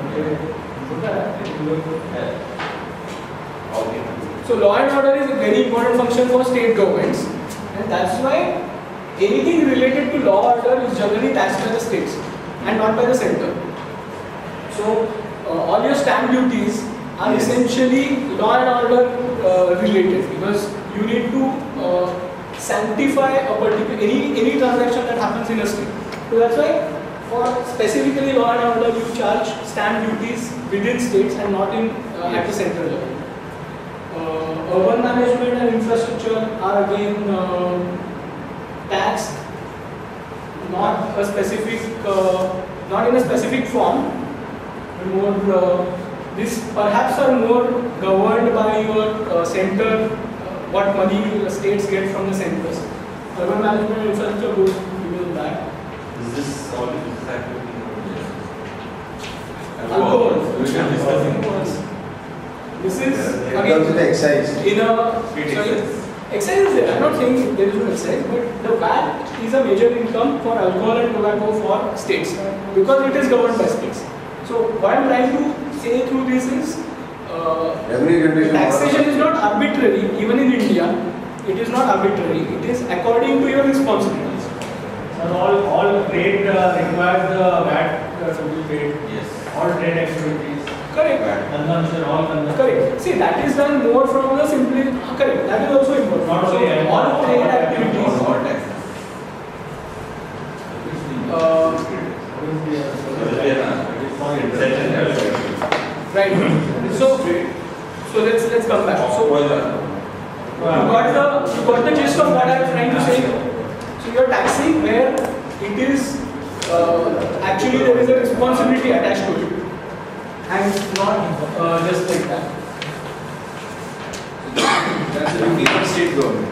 So law and order is a very important function for state governments, and that's why anything related to law and order is generally taxed by the states and not by the center. So uh, all your stamp duties are essentially law and order uh, related, because you need to uh, sanctify a particular any any transaction that happens in a state. So that's why for specifically law and order you charge stamp duties within states and not in uh, at the central level. Uh, urban management and infrastructure are again uh, taxed, not a specific, uh, not in a specific form, but more. Uh, These perhaps are more governed by your uh, center, uh, what money the states get from the centers. Urban management and infrastructure goes beyond that. Is this all this activity? Alcohol. We can discuss it. This is It comes with excise. in a sorry, excise is there. I'm not saying there is no excise, but the V A T is a major income for alcohol and tobacco for states because it is governed by states. So what I'm trying to say through this is uh, Every generation taxation is not arbitrary. Even in India, it is not arbitrary. It is according to your responsibilities. And all, all trade uh, requires the V A T uh, to be paid. Yes. All trade activities. Correct. Consumption, all consumption. Correct. See, that is done more from the simply. Correct. That is also important. Not So, only all trade activities. All taxes. Uh, right. So, so let's let's come back. So, you got the you got the gist of what I'm trying to say. So you're taxing where it is uh, actually there is a responsibility attached to it, and not uh, just like that. That's the duty of state government.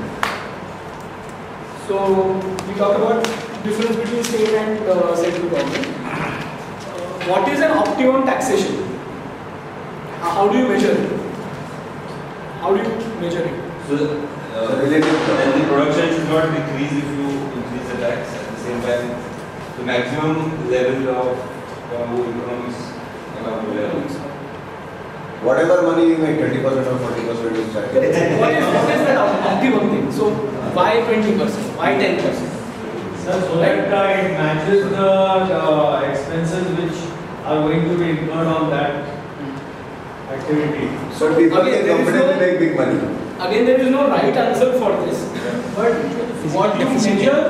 So we talk about difference between state and uh, central government. Uh, what is an optimum taxation? Uh, how do you measure it? How do you measure it? So, uh, Relative then the production should not decrease if you increase the tax. At the same time, the maximum level of uh, economics allowable. Whatever money you make, twenty percent or forty percent is taxed. What is, what is that optimum thing? So why twenty percent? Why ten percent? Sir, so that uh, it matches the uh, expenses which are going to be incurred on that activity. So people Again, can there is comfortably no- make big money. Again, there is no right answer for this. But what you measure,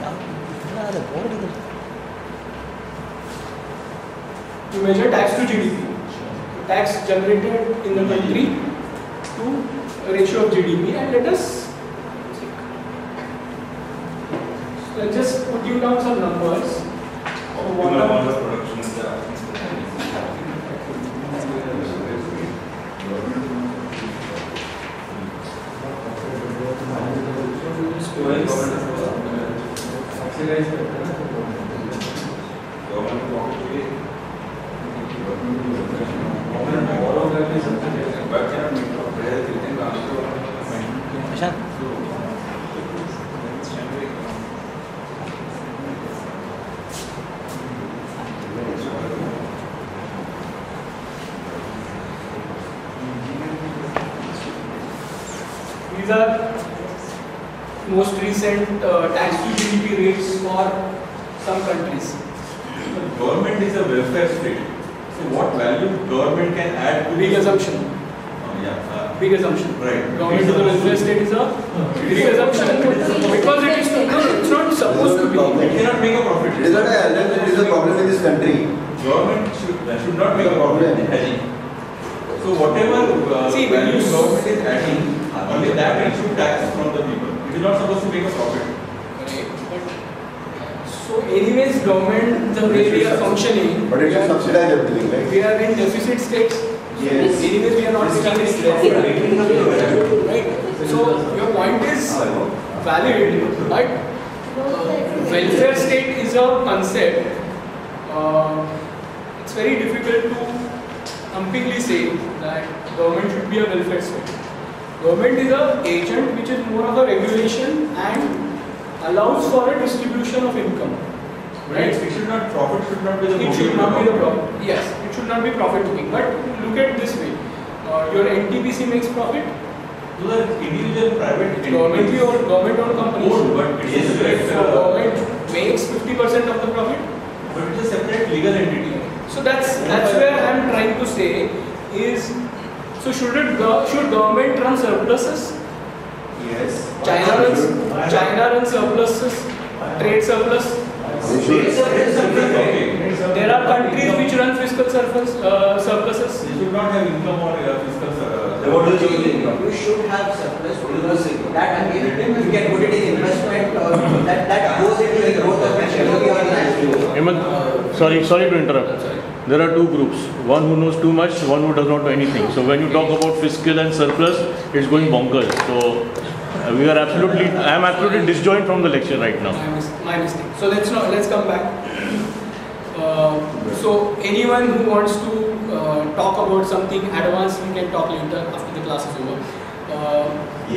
you measure tax to G D P. Tax generated in the country to a ratio of G D P, and let us let's just put you down some numbers. So what Optimal amount are, of production is the Subsidize करते हैं ना government pocket के government borrow करके subsidize but cannot make a prayer you can also these are most recent uh, tax to G D P rates for some countries. The government is a welfare state. So what value government can add to Big this? assumption. Oh, yeah. Uh, Big assumption. Right. Government is a welfare state is a big assumption because it is no, it's not supposed to be. It cannot make a profit. It is not a, it is a problem in this country. Government should, that should not make a profit. So whatever uh, See, when value you- government is adding, only that it should tax from the people. It is not supposed to make a profit. So anyways, government, the way we are functioning, But it we should are, subsidize everything, right? we are in deficit states. Yes. Anyways, we are not taking any right? So your point is valid, but uh, welfare state is a concept. Uh, it's very difficult to completely say that government should be a welfare state. Government is a agent which is more of a regulation and allows for a distribution of income. Right? It should not, profit should not be the It motive should of not be the government. problem. Yes, it should not be profit taking. But look at this way. Uh, your N T P C makes profit. Those are individual private Government entities. owned, government owned companies. Owned, but it is a separate, So uh, government makes fifty percent of the profit. but it is a separate legal entity. So that's that's where I am trying to say is, so should it go, should government run surpluses? Yes. China runs China runs surpluses, trade surplus. Okay. There are countries which run fiscal surplus uh, surpluses. They should not have income or uh, fiscal. Uh, Then what is the income? You should have surplus because that again, you can put it in investment or that, that goes into the growth of economy or national. Hemant, sorry, sorry to interrupt. There are two groups. One who knows too much, one who does not know anything. So when you talk about fiscal and surplus, it's going bonkers. So uh, we are absolutely, I am absolutely disjoined from the lecture right now. My, mis my mistake. So let's not let's come back. Uh, so anyone who wants to uh, talk about something advanced, we can talk later after the class is over. Uh,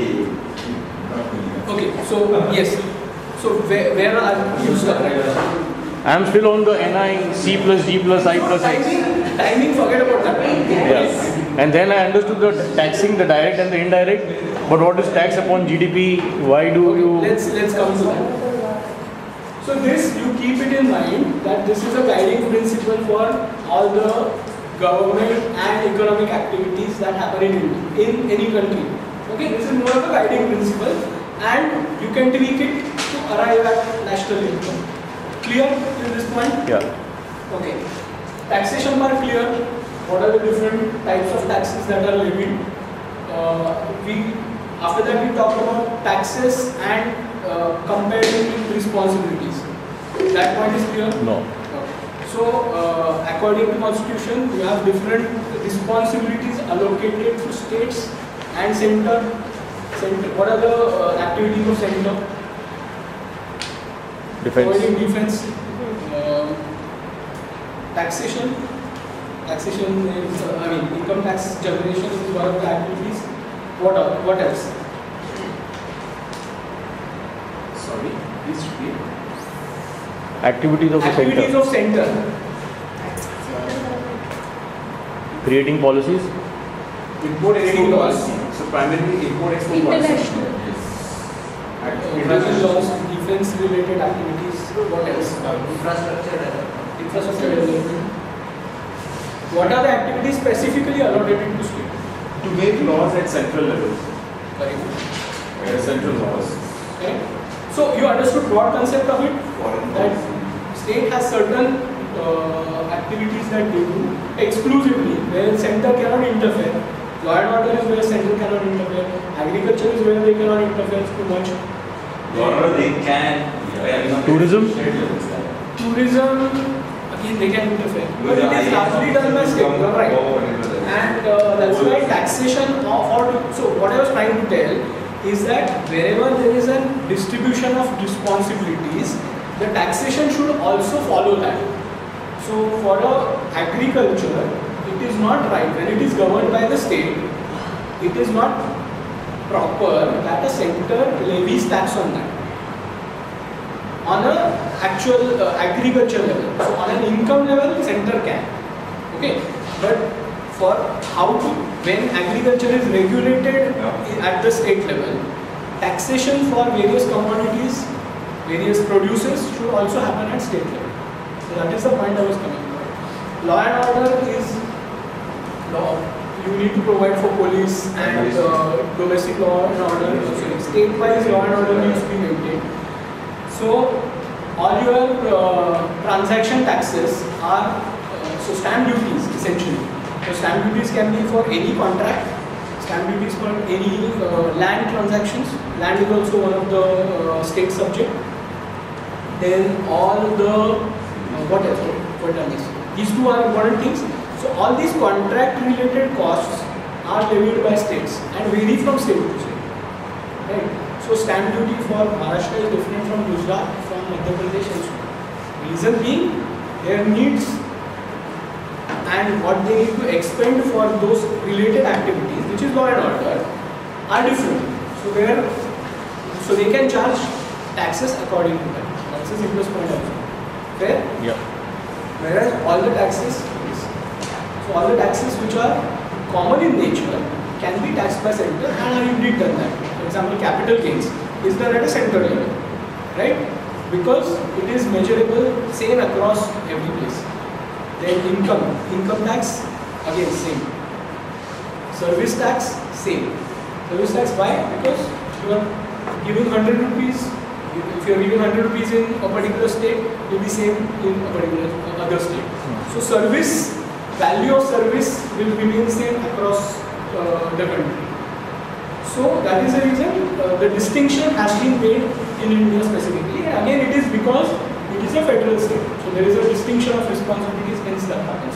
okay. So yes. So where, where are you stuck right now? I am still on the N I, C plus G plus I plus X. Timing, timing, forget about that. Yeah. And then I understood the taxing, the direct and the indirect. But what is tax upon G D P? Why do Okay, you... let's let's come to that. So this, you keep it in mind that this is a guiding principle for all the government and economic activities that happen in India, in any country. Okay, this is more of a guiding principle, and you can tweak it to arrive at national income. Clear till this point? Yeah. Okay. Taxation part clear. What are the different types of taxes that are levied? Uh, we after that we talk about taxes and uh, comparing with responsibilities. That point is clear? No. Okay. So uh, according to constitution, we have different responsibilities allocated to states and center. Center. What are the uh, activities of center? Defense. Providing defense, uh, taxation. Taxation is, uh, I mean, income tax generation is one of the activities. What else? What else? Sorry, please repeat. Activities of the Activities center. of center. Creating policies. Import Trading export laws. policy. So primarily import export International. policy. Uh, International laws, defense related activities. What else? Infrastructure development. Infrastructure development. What are the activities specifically allotted to state? To make laws at central level. Very good. Uh, central laws. Okay. So you understood broad concept of it? That state has certain uh, activities that they do exclusively, where center cannot interfere. Law and order is where center cannot interfere. Agriculture is where they cannot interfere too much. Or they can. Yeah, Tourism? Tourism, again they can interfere. But it is largely done by state, you are right. And uh, that's why taxation of, or so what I was trying to tell is that wherever there is a distribution of responsibilities, the taxation should also follow that. So for a agriculture, it is not right, when it is governed by the state, it is not proper that a center levies tax on that. On a actual uh, agriculture level, so on an income level, center can. Okay, but for how to, when agriculture is regulated Yeah. at the state level, taxation for various commodities, various produces should also happen at state level. So that is the point I was coming to. Law and order is law. You need to provide for police and uh, domestic law and order. So state-wise law and order needs to be maintained. So all your uh, transaction taxes are uh, so stamp duties essentially. So stamp duties can be for any contract, stamp duties for any uh, land transactions. Land is also one of the uh, state subject. Then all the uh, what else? What are these? These two are important things. So all these contract related costs are levied by states and vary from state to state. Right? So stamp duty for Maharashtra is different from Gujarat, from Madhya Pradesh and so on. Reason being, their needs and what they need to expend for those related activities, which is law and order, are different. So where, so they can charge taxes according to that. That's the simplest point also. Fair? Yeah. Whereas all the taxes, so all the taxes which are common in nature can be taxed by center and are indeed done that. For example, capital gains is done at a center level, right? Because it is measurable same across every place. Then income, income tax, again same. Service tax, same. Service tax, why? Because you are giving one hundred rupees. If you are giving one hundred rupees in a particular state, it will be same in a particular other state. So service, value of service will remain same across uh, the country. So that is the reason uh, the distinction has been made in India specifically. And again, it is because it is a federal state. So there is a distinction of responsibilities, hence that happens.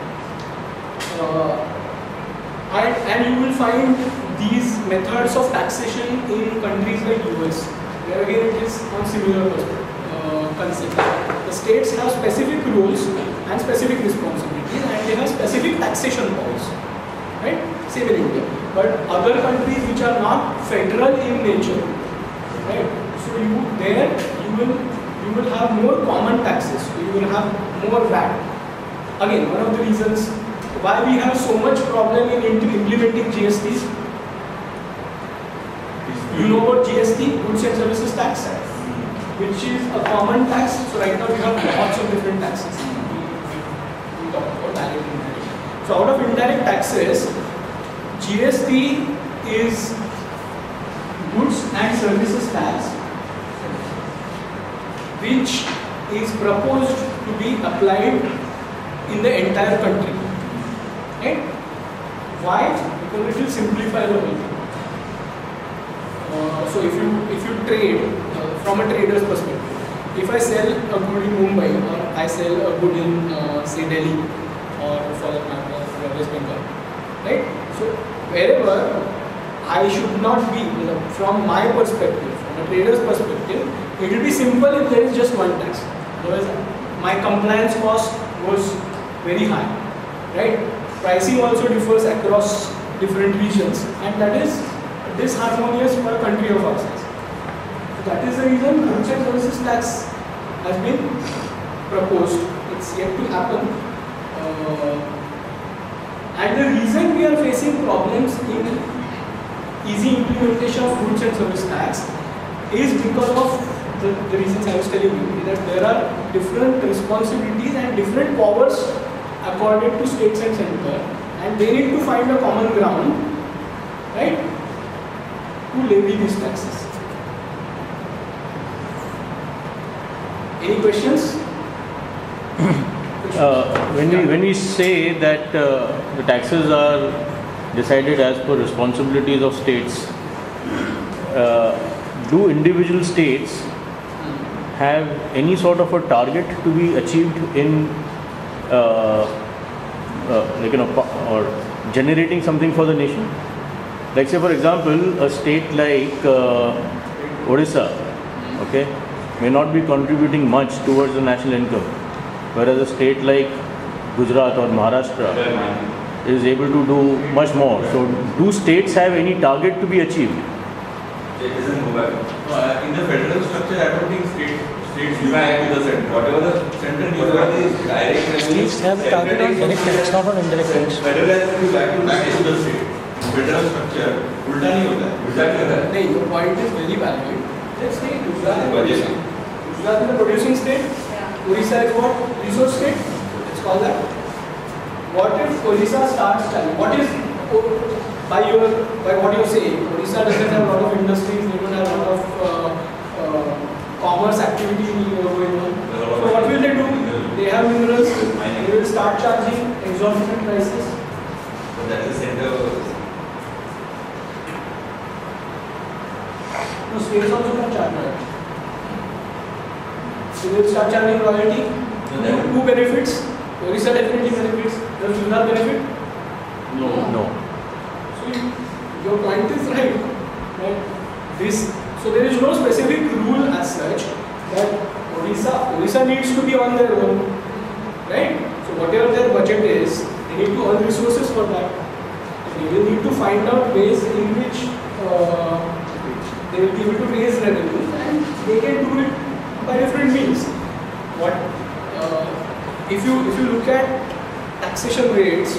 Uh, and, and you will find these methods of taxation in countries like U S, where again it is on similar uh, concept. The states have specific rules and specific responsibilities, and they have specific taxation powers, right? Same in India. But other countries which are not federal in nature, right? So you there you will you will have more common taxes. So you will have more V A T. Again, one of the reasons why we have so much problem in implementing G S Ts. You know about G S T, Goods and Services Tax, which is a common tax. So right now we have lots of different taxes. We, we talk about direct and indirect. So out of indirect taxes, G S T is Goods and Services Tax, which is proposed to be applied in the entire country. Right? Why? Because it will simplify the whole thing. Uh, so if you if you trade uh, from a trader's perspective, if I sell a good in Mumbai or I sell a good in uh, say Delhi or for that matter West Bengal, right? So wherever I should not be, you know, from my perspective, from a trader's perspective, it will be simple if there is just one tax. Otherwise, my compliance cost goes very high, right? Pricing also differs across different regions, and that is disharmonious for a country of our size. So that is the reason Goods and Services Tax has been proposed. It's yet to happen. Uh, and the reason we are facing problems in easy implementation of Goods and Service Tax is because of the, the reasons I was telling you, that there are different responsibilities and different powers accorded to states and center, and they need to find a common ground, right, to levy these taxes. Any questions? Uh, when we when we say that uh, the taxes are decided as per responsibilities of states, uh, do individual states have any sort of a target to be achieved in uh, uh, like you know or generating something for the nation? Like say for example, a state like uh, Odisha, okay, may not be contributing much towards the national income, whereas a state like Gujarat or Maharashtra is able to do much more. So do states have any target to be achieved? It doesn't go back. Uh, in the federal structure, I don't think state, states unite with the center. Whatever the center gives out is direct revenue. States have a target on direct tax, not on indirect tax. Federal revenue back to back to the state. Federal structure, उल्टा नहीं होता है. उल्टा क्या होता है? नहीं, your point is very valid. Let's say Gujarat is producing. Gujarat is a producing state. Odisha is what? Resource state. Let's call that. What if Odisha starts charging? What is by your by what you say? Odisha doesn't have a lot of industries. They don't have a lot of uh, uh, commerce activity going on. So what will they do? They have minerals. They will start charging exorbitant prices. So that is center. No, states also can charge royalty. So they will start charging royalty. No, who, who benefits? Odisha definitely benefits. Does Gujarat benefit? No, no. So you, your point is right. Right? This. So there is no specific rule as such that Odisha Odisha needs to be on their own, right? So whatever their budget is, they need to earn resources for that. They will need to find out ways in which if you look at taxation rates,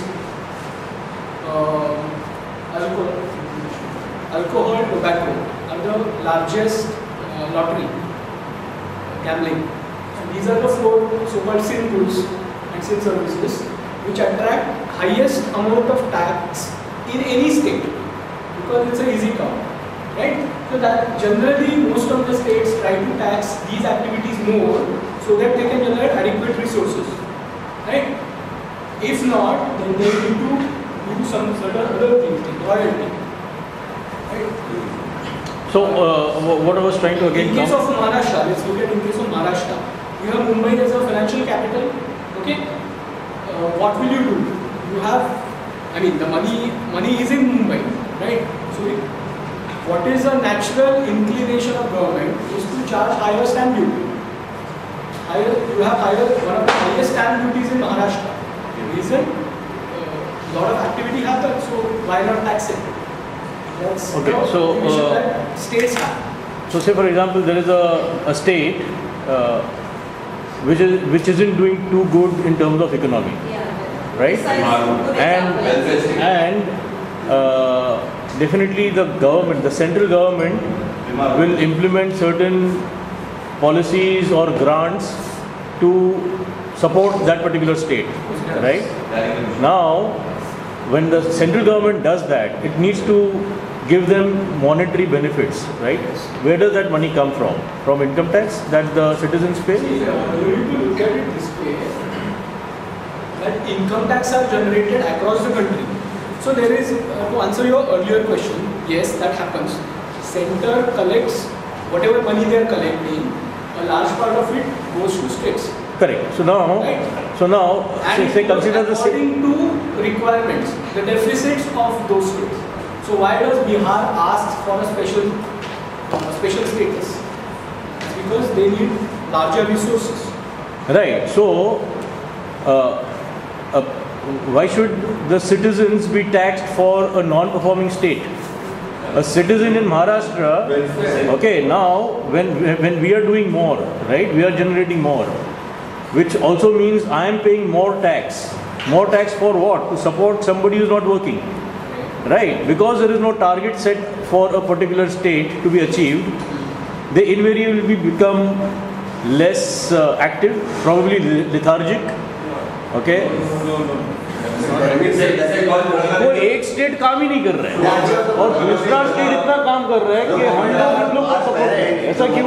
uh, alcohol, alcohol, tobacco are the largest uh, lottery, gambling. So these are the four so-called sin goods and sin services which attract highest amount of tax in any state because it's an easy cow, right? So that generally most of the states try to tax these activities more so that they can generate adequate resources, right? If not, then they need to do some certain other things like royalty, right? So uh, what I was trying to again in case come- of Maharashtra, let's look at in case of Maharashtra, you have Mumbai as a financial capital, okay? Uh, what will you do? You have, I mean, the money money is in Mumbai, right? So it, what is a natural inclination of government is to charge higher stamp duty. Higher, you have higher, one of the highest stamp duties in Maharashtra. The reason, a lot of activity happens, so why not tax it? That's Okay, the so, vision uh, that states have. So say for example there is a, a state uh, which is which isn't doing too good in terms of economy, right? And and uh, definitely the government, the central government will implement certain policies or grants to support that particular state, right? Now when the central government does that, it needs to give them monetary benefits, right? Where does that money come from? From income tax that the citizens pay? See, uh, you need to look at it this way, that income tax are generated across the country. So there is, uh, to answer your earlier question, yes, that happens. Center collects whatever money they are collecting, a large part of it goes to states. Correct. So now, Right. so now, say, And say consider the state. according to requirements, the deficits of those states. So why does Bihar ask for a special, uh, special status? It's because they need larger resources. Right. So, uh, uh, why should the citizens be taxed for a non-performing state? A citizen in Maharashtra, okay, now when when we are doing more, right, we are generating more, which also means I am paying more tax. More tax for what? To support somebody who is not working, right? Because there is no target set for a particular state to be achieved, they invariably become less uh, active, probably lethargic, okay? कोई एक state काम ही नहीं कर रहा है और दूसरा state इतना काम कर रहा है कि हम लोग उन लोग को सपोर्ट करें ऐसा क्यों?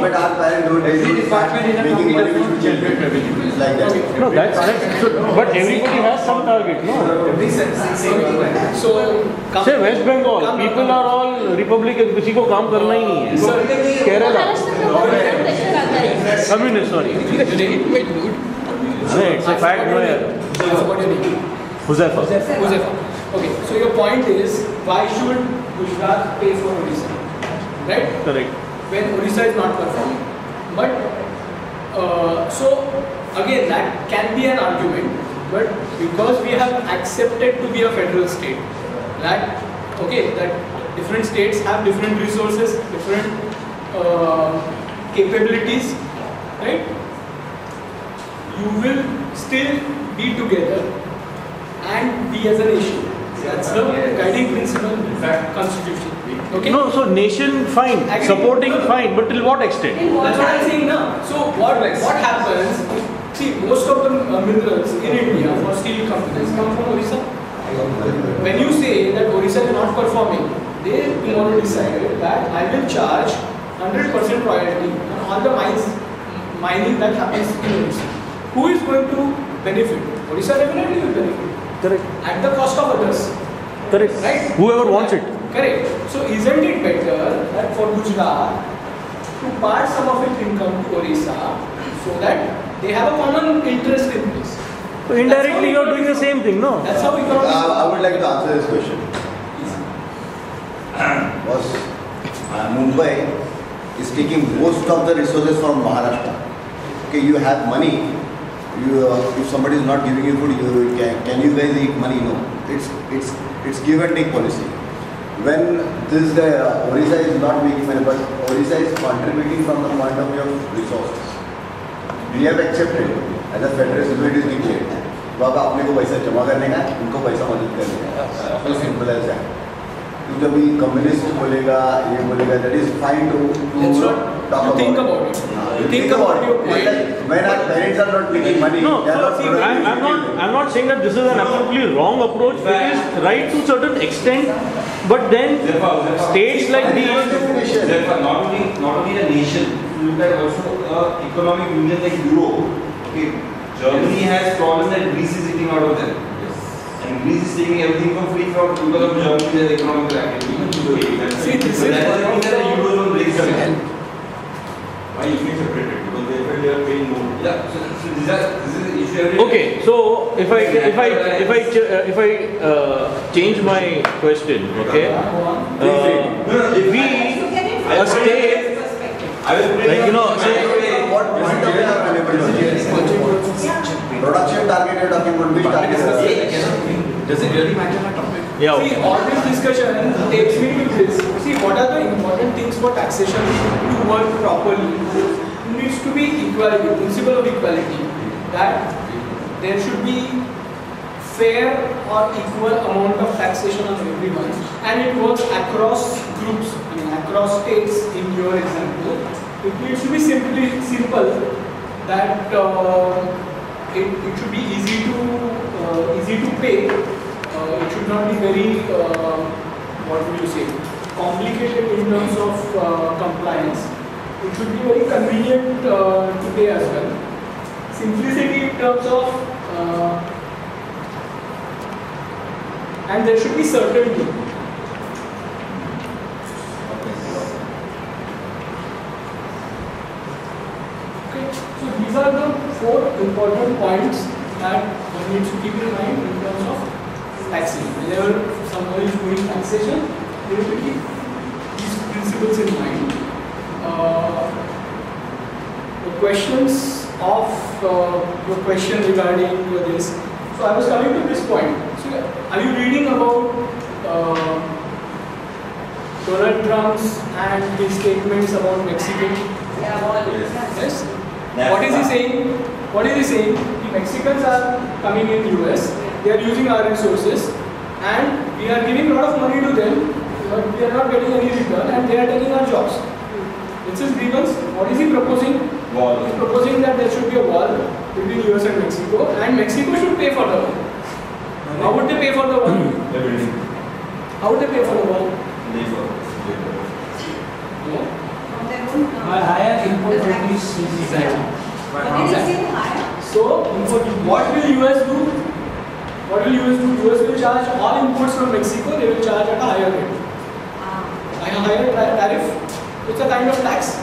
No, that's that's so, but everybody has some target, no? So, Say West Bengal, people are all Republican, किसी को काम करना ही नहीं है. Kerala, communist, sorry. No, it's a fact, no, yeah. Huzaifa. Huzaifa. Okay, so your point is, why should Gujarat pay for Odisha? Right? Correct. When Odisha is not performing. But, uh, so again, that can be an argument, but because we have accepted to be a federal state, that, okay, that different states have different resources, different uh, capabilities, right? You will still be together and be as a nation. That's the guiding principle of the constitution. Okay? No, so nation fine, Agree. supporting fine, but till what extent? That's what I'm saying now. So what what happens? See, most of the uh, minerals in India for steel companies come from Odisha. When you say that Odisha is not performing, they tomorrow decide that I will charge one hundred percent royalty on all the mines, mining that happens in Odisha. Who is going to benefit? Odisha definitely will benefit. Correct. At the cost of others. Correct. Right? Whoever wants it. Correct. So isn't it better that for Gujarat to part some of its income to Odisha so that they have a common interest in this? So indirectly you are doing the same thing, no? That's how economics. Uh, I would like to answer this question. Was uh, Mumbai is taking most of the resources from Maharashtra. Okay, you have money. You, uh, if somebody is not giving you food, you can, can you guys eat money? No. It's it's it's give and take policy. When this the uh, Odisha is not making money, but Odisha is contributing from the point of view of resources. We have accepted as a federal, it is declared. बाबा अपने को पैसा जमा करने का है, उनको पैसा मदद करने का, तो सिंपल एज दैट. तू जब भी कम्युनिस्ट बोलेगा, ये बोलेगा, that is fine to to talk about. Think about it. You think about it. When our parents are not making money, No, they are so not see, I, I'm not. I'm not saying that this is an absolutely wrong approach. It is right to certain extent, but then states like these. Therefore, not only not only a nation, look at also a economic union like Euro. Okay, Germany has problems that Greece is eating out of them. And Greece is taking everything from free from because of Germany's economic activity. See, this so is that is the thing that the Euro zone breaks down. Why you can separate it? Because they felt they are paying more. Yeah, so, so this, is, this is the issue. Every Okay, so if I if I if I ch- uh, if I uh, change my question, okay, uh, if we a state I will bring like you know say what point of view are available to you? Production target you're talking about, which target? Does it really matter my topic? yeah. See, all this discussion takes me to this. See, what are the important things for taxation to work properly? It needs to be equality, principle of equality. That there should be fair or equal amount of taxation on everyone, and it works across groups, I mean across states. In your example, it needs to be simply simple. That uh, it, it should be easy to uh, easy to pay. Uh, it should not be very, uh, what would you say, complicated in terms of uh, compliance. It should be very convenient uh, to pay as well. Simplicity in terms of, uh, and there should be certainty. Okay, so these are the four important points that one needs to keep in mind in terms of taxing. Whenever somebody is doing taxation, they need to keep these principles in mind. Uh, the questions of uh, your question regarding this. So I was coming to this point. So are you reading about uh, Donald Trump's and his statements about Mexico? Yeah, well, Yes. What is he saying? What is he saying? The Mexicans are coming in U S. They are using our resources, and we are giving a lot of money to them, but we are not getting any return, and they are taking our jobs. It's his grievance. What is he proposing? Wall. He is proposing that there should be a wall between U S and Mexico, and Mexico should pay for the wall. How would they pay for the wall? The building. How would they pay for the wall? Labor. Yeah. from their own. uh, Our higher import duties. Exactly. But did he say higher? So, what will U S do? What will U S do? U S will charge all imports from Mexico, they will charge at a higher rate. Ah. A higher tar- tariff. It's a kind of tax.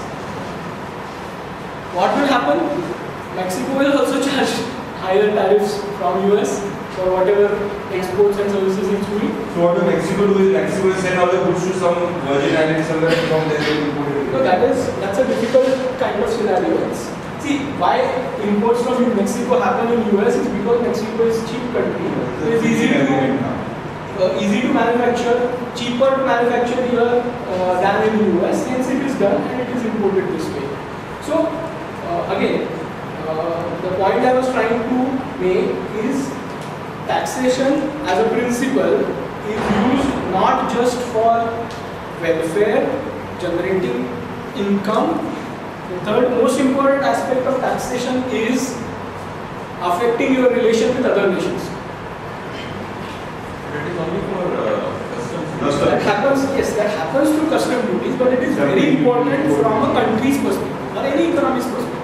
What will happen? Mexico will also charge higher tariffs from U S for whatever exports and services it's doing. So what does Mexico do is Mexico will send all the goods to some Virgin Islands somewhere from there they will import it. So that is that's a difficult kind of scenario. It's, see why imports from Mexico happen in U S is because Mexico is cheap country. It is easy to uh, easy to manufacture, cheaper to manufacture here uh, than in U S. Hence it is done and it is imported this way. So uh, again, uh, the point I was trying to make is taxation as a principle is used not just for welfare, generating income. The third most important aspect of taxation is affecting your relation with other nations. It is only for uh, customs. That happens, yes, that happens through custom duties, but it is very important from a country's perspective or any economy's perspective.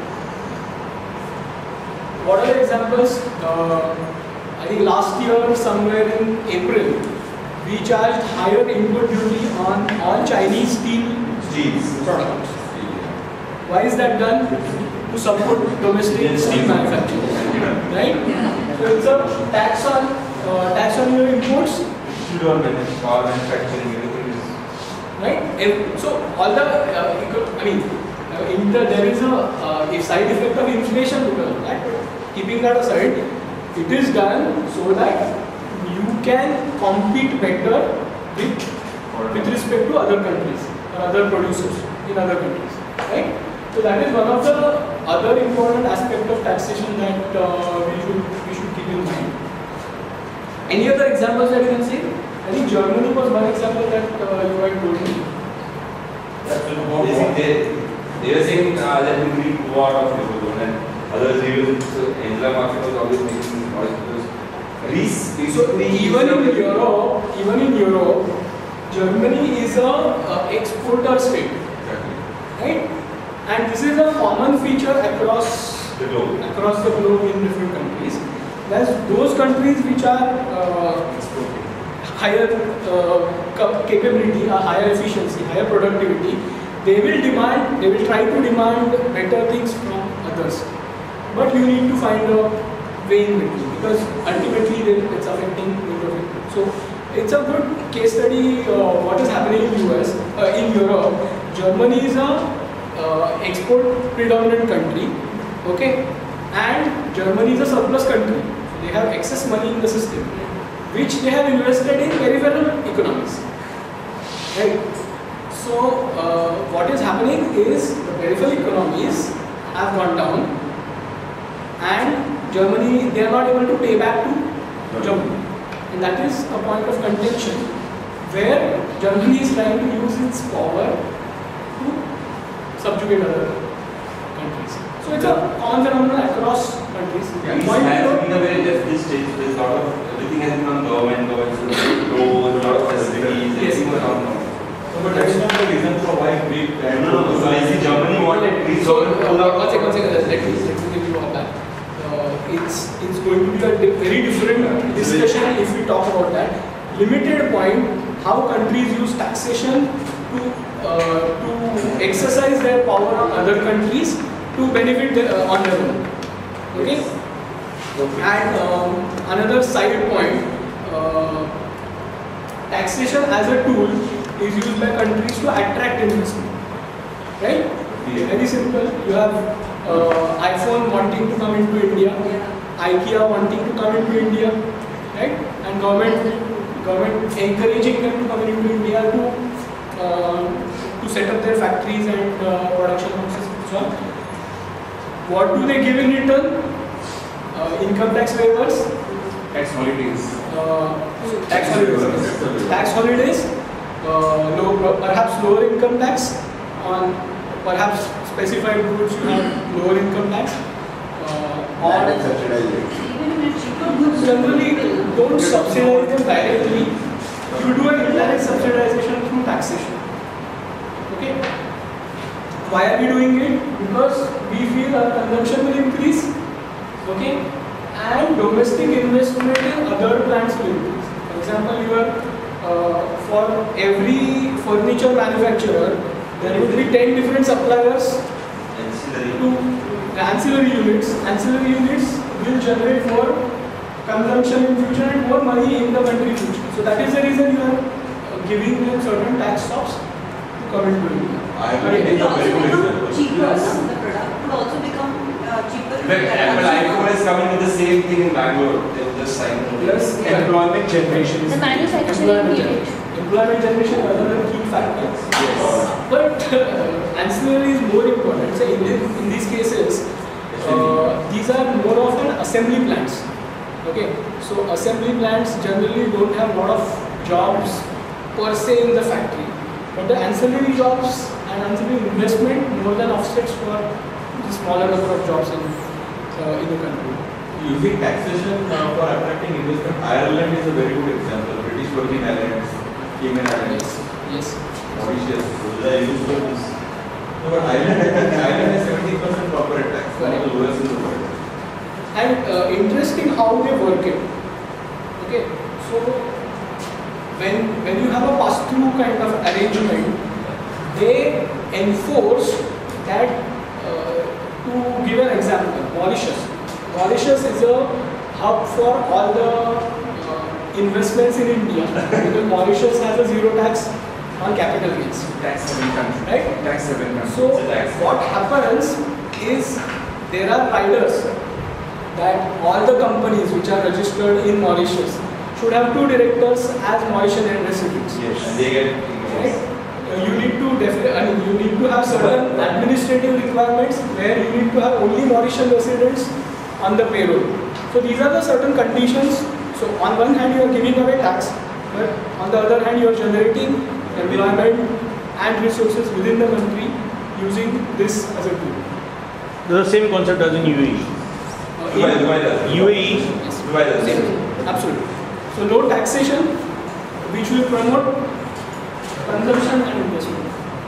What are the examples? Uh, I think last year, somewhere in April, we charged higher import duty on all Chinese steel Steels. products. Why is that done? To support domestic steel manufacturers, right? So it's a tax on uh, tax on your imports, Should all manage power manufacturing, everything is. right? And so all the uh, eco- I mean, uh, in the, there is a, uh, a side effect of inflation because of that. Keeping that aside, it is done so that you can compete better with with respect to other countries or other producers in other countries, right? So that is one of the other important aspect of taxation that uh, we should we should keep in mind. Any other examples that you can say? I think Germany was one example that uh, you had told me. Basically, they were saying uh, that we need to go out of Eurozone and others even so Angela Merkel was always making noise because Greece. So even in Europe, even in Europe, Germany is a uh, exporter state, Exactly. right? And this is a common feature across The globe. across the globe in different countries. There's those countries which are uh, Exporting. higher uh, cap- capability, a higher efficiency, higher productivity, they will demand, they will try to demand better things from others. But you need to find a way in between because ultimately they- it's affecting both of it. So it's a good case study uh, what is happening in U S, uh, in Europe. Germany is a uh, export predominant country, okay, and Germany is a surplus country. So they have excess money in the system, which they have invested in peripheral economies, right? So uh, what is happening is the peripheral economies have gone down, and Germany, they are not able to pay back to Germany, and that is a point of contention where Germany is trying to use its power to subjugate other countries. So it's a common phenomenon across countries. Greece Point has zero- been a very leftist state. There's a lot of everything has been on government, government, so roads, a lot of facilities, Yes. everything was on government. No, but that's not the reason for why Greek and No, no, so I see Germany wanted Greece So, to uh, pull out. one second, one second, let me, let me give you a back. Uh, it's, it's going to be a di- very different discussion if we talk about that. Limited point, how countries use taxation to, uh, to exercise their power on other countries to benefit the, uh, on their own. Okay? And um, another side point, uh, taxation as a tool is used by countries to attract investment. Right? Very simple. You have uh, iPhone wanting to come into India, IKEA wanting to come into India, right? And government government encouraging them to come into India to uh, to set up their factories and uh, production houses and so on. What do they give in return? Uh, income tax waivers, Tax holidays. uh, tax holidays, tax holidays, uh, low, perhaps lower income tax on perhaps specified goods you have lower income tax, uh, Land or and subsidized rates. Even in a cheaper goods, generally don't subsidize them directly. You do an indirect subsidization through taxation. Okay. Why are we doing it? Because we feel our consumption will increase. Okay. And domestic investment in other plants will increase. For example, you are uh, for every furniture manufacturer, there would be ten different suppliers to the ancillary units. Ancillary units will generate more consumption in future and more money in the country future. So that is the reason you are uh, giving them certain tax stops to come into India. Ireland it is will a very also good become example. cheaper. Yes. The product will also become uh, cheaper. if But the Apple consumer- iPhone is coming with the same thing in Bangalore. They will just sign it. Plus, Employment generation is The manufacturing employment unit. generation. Employment generation is another key factor. Yes. But uh, ancillary is more important. So in, this, in these cases, uh, these are more often assembly plants. Okay, so assembly plants generally don't have a lot of jobs per se in the factory, but the ancillary jobs and ancillary investment more than offsets for the smaller number of jobs in uh, in the country. Using taxation uh, for attracting investment, Ireland is a very good example. British Virgin Islands, Cayman Islands, Yes. Mauritius, those are used for this. No, but Ireland, I think Ireland has seventeen percent corporate tax, one of the lowest in the world. And uh, interesting how they work it. Okay, so when when you have a pass-through kind of arrangement, they enforce that. Uh, to give an example, Mauritius. Mauritius is a hub for all the uh, investments in India because Mauritius has a zero tax on capital gains. tax haven country. Right? Tax haven country. So It's a tax. what happens is there are riders that all the companies which are registered in Mauritius should have two directors as Mauritian residents. Yes. And they get. Right? Uh, you need to definitely, I mean, you need to have certain administrative requirements where you need to have only Mauritian residents on the payroll. So these are the certain conditions So on one hand you are giving away tax, but on the other hand you are generating employment and resources within the country using this as a tool. The same concept as in U A E. Uh, Dubai, in- Dubai does. U A E. Yes. Dubai does. Same. Absolutely. So no taxation, which will promote consumption and investment.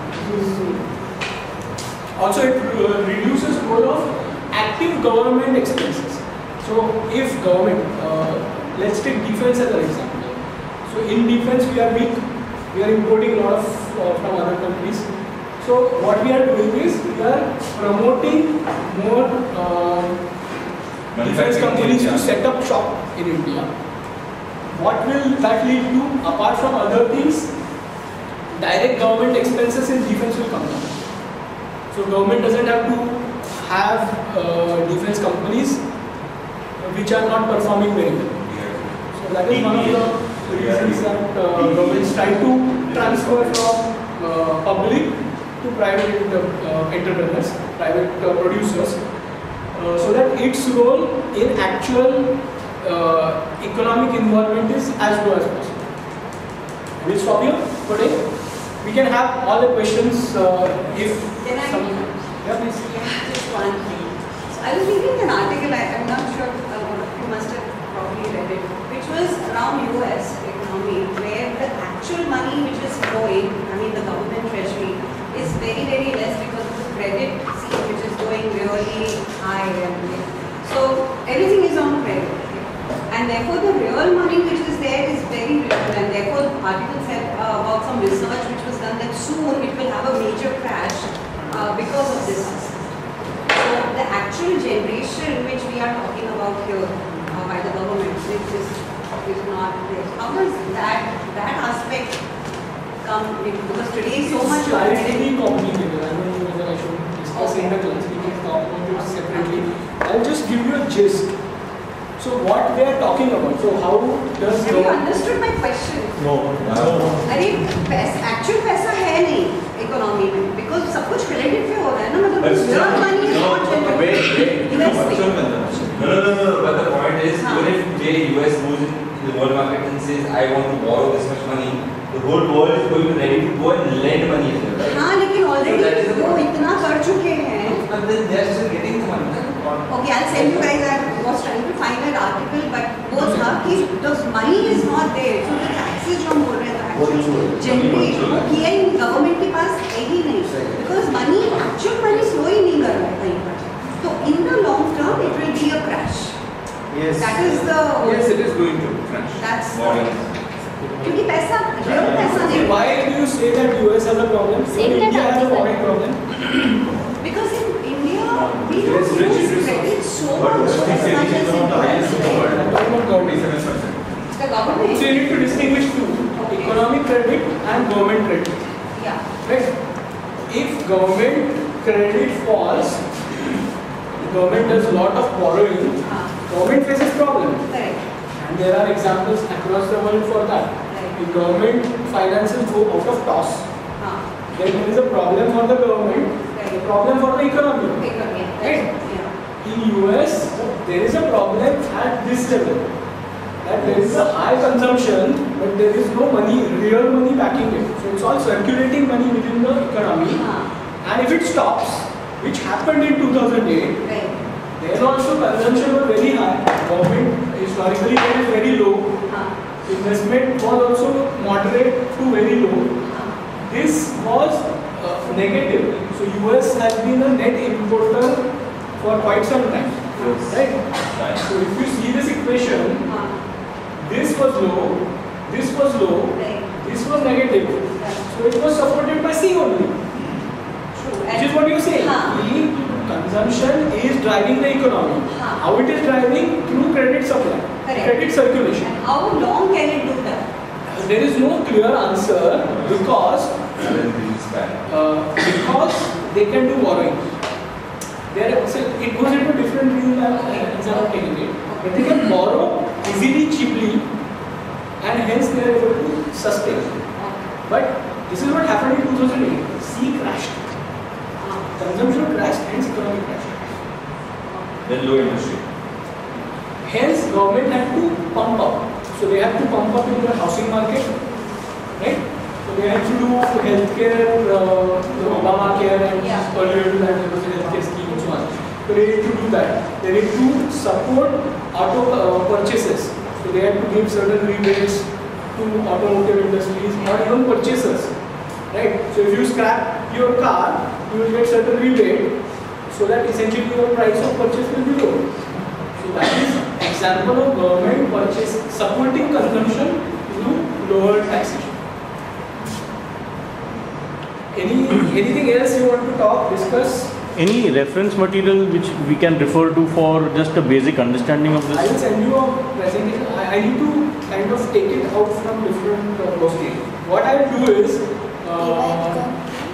Also, it uh, reduces role of active government expenses. So, if government, uh, let's take defense as an example. So, in defense, we are weak. We are importing a lot of uh, from other countries. So, what we are doing is we are promoting more uh, defense companies to set up shop in India. What will that lead to? Apart from other things, direct government expenses in defense will come down. So government doesn't have to have uh, defense companies which are not performing very well. So that is one of the reasons that uh, governments try to transfer from uh, public to private uh, entrepreneurs, private uh, producers, uh, so that its role in actual uh, economic involvement is as low as possible. We'll stop here for today. We can have all the questions uh, if Can I? some. Yeah, please. Yeah, just one thing. So I was reading an article, I, I'm not sure, uh, one of you must have probably read it, which was around U S economy, where the actual money which is flowing, I mean the government treasury, is very, very less because of the credit scene which is going really high. And so everything is on credit. And therefore the real money which is there is very little, and therefore the article said uh, about some research which was done that soon it will have a major crash uh, because of this. So the actual generation which we are talking about here uh, by the government, which is, is not there. How does that, that aspect come in? Because today so much of Slightly complicated. I don't know whether I should discuss in the class. We can talk about it separately. I'll just give you a gist. So what they are talking about? So how does Have you understood my question? No. अरे पैस actual पैसा है नहीं economy में because सब कुछ credit पे हो रहा है ना मतलब real money is not generated. Virtual consumption. No, no, no, no, but the point is, Huh. even if today U S goes in the world market and says, I want to borrow this much money, the whole world is going to ready to go and lend money as well, right? हाँ लेकिन So that is already the वो point. इतना कर चुके हैं. But then they are still getting the money. Okay, I'll send you guys. I was trying to find that article, but वो था कि the money is not there. So the taxes जो हम बोल रहे हैं, actually generate वो किया ही government के पास है ही नहीं. Because money, actual money flow ही नहीं कर रहा है कहीं पर. So in the long term, it will be a crash. Yes. That is the. Yes, it is going to crash. That's. Modern. क्योंकि पैसा real पैसा नहीं. Why do you say that U S has a problem? Same India that has a article. borrowing problem. Because in India, we It don't is rich in use resources. credit so But much. what is as much saving as is one of the in highest in the U S. world. I'm talking about government. twenty-seven percent. The government. So you need to distinguish two: economic credit and government credit. Yeah. Right? If government credit falls, government does a lot of borrowing. Ah. Government faces problem, Correct. and there are examples across the world for that. Right. If government finances go out of toss, Ah. then there is a problem for the government, a Right. problem for the economy. Economy. Right. Yeah. In U S, there is a problem at this level. That there is a high consumption, but there is no money, real money backing it. So it's all circulating money within the economy. Ah. And if it stops, which happened in two thousand eight, Right. then also consumption was very high. Government historically it is very low. Ah. Investment was also moderate to very low. Ah. This was uh, negative. So U S has been a net importer for quite some time. Right? So if you see this equation, Ah. this was low, this was low, Right. this was negative. Right. So it was supported by C only. True. Which is what you say. Huh. The consumption is driving the economy. Huh. How it is driving? Through credit supply, Correct. credit circulation. And how long can it do that? There is no clear answer because uh, because they can do borrowing. There, so it goes into different views and instead of taking it. But they can borrow easily, cheaply, and hence they are able to sustain. But this is what happened in two thousand eight. C crashed. Consumption crashed, hence economy crashed. Then low industry. Hence government had to pump up. So they have to pump up in the housing market, right? So they have to do healthcare, uh, the Obamacare, and Yeah. earlier to that there was a healthcare scheme and so on. So they need to do that. They need to support auto uh, purchases. So they have to give certain rebates to automotive industries or even purchasers, right? So if you scrap your car, you will get certain rebate, so that essentially your price of purchase will be low. So that is example of government purchase supporting consumption through lower taxation. Any anything else you want to talk, discuss? Any reference material which we can refer to for just a basic understanding of I will this? send you a presentation. I, I need to kind of take it out from different uh, perspectives. What I will do is, uh,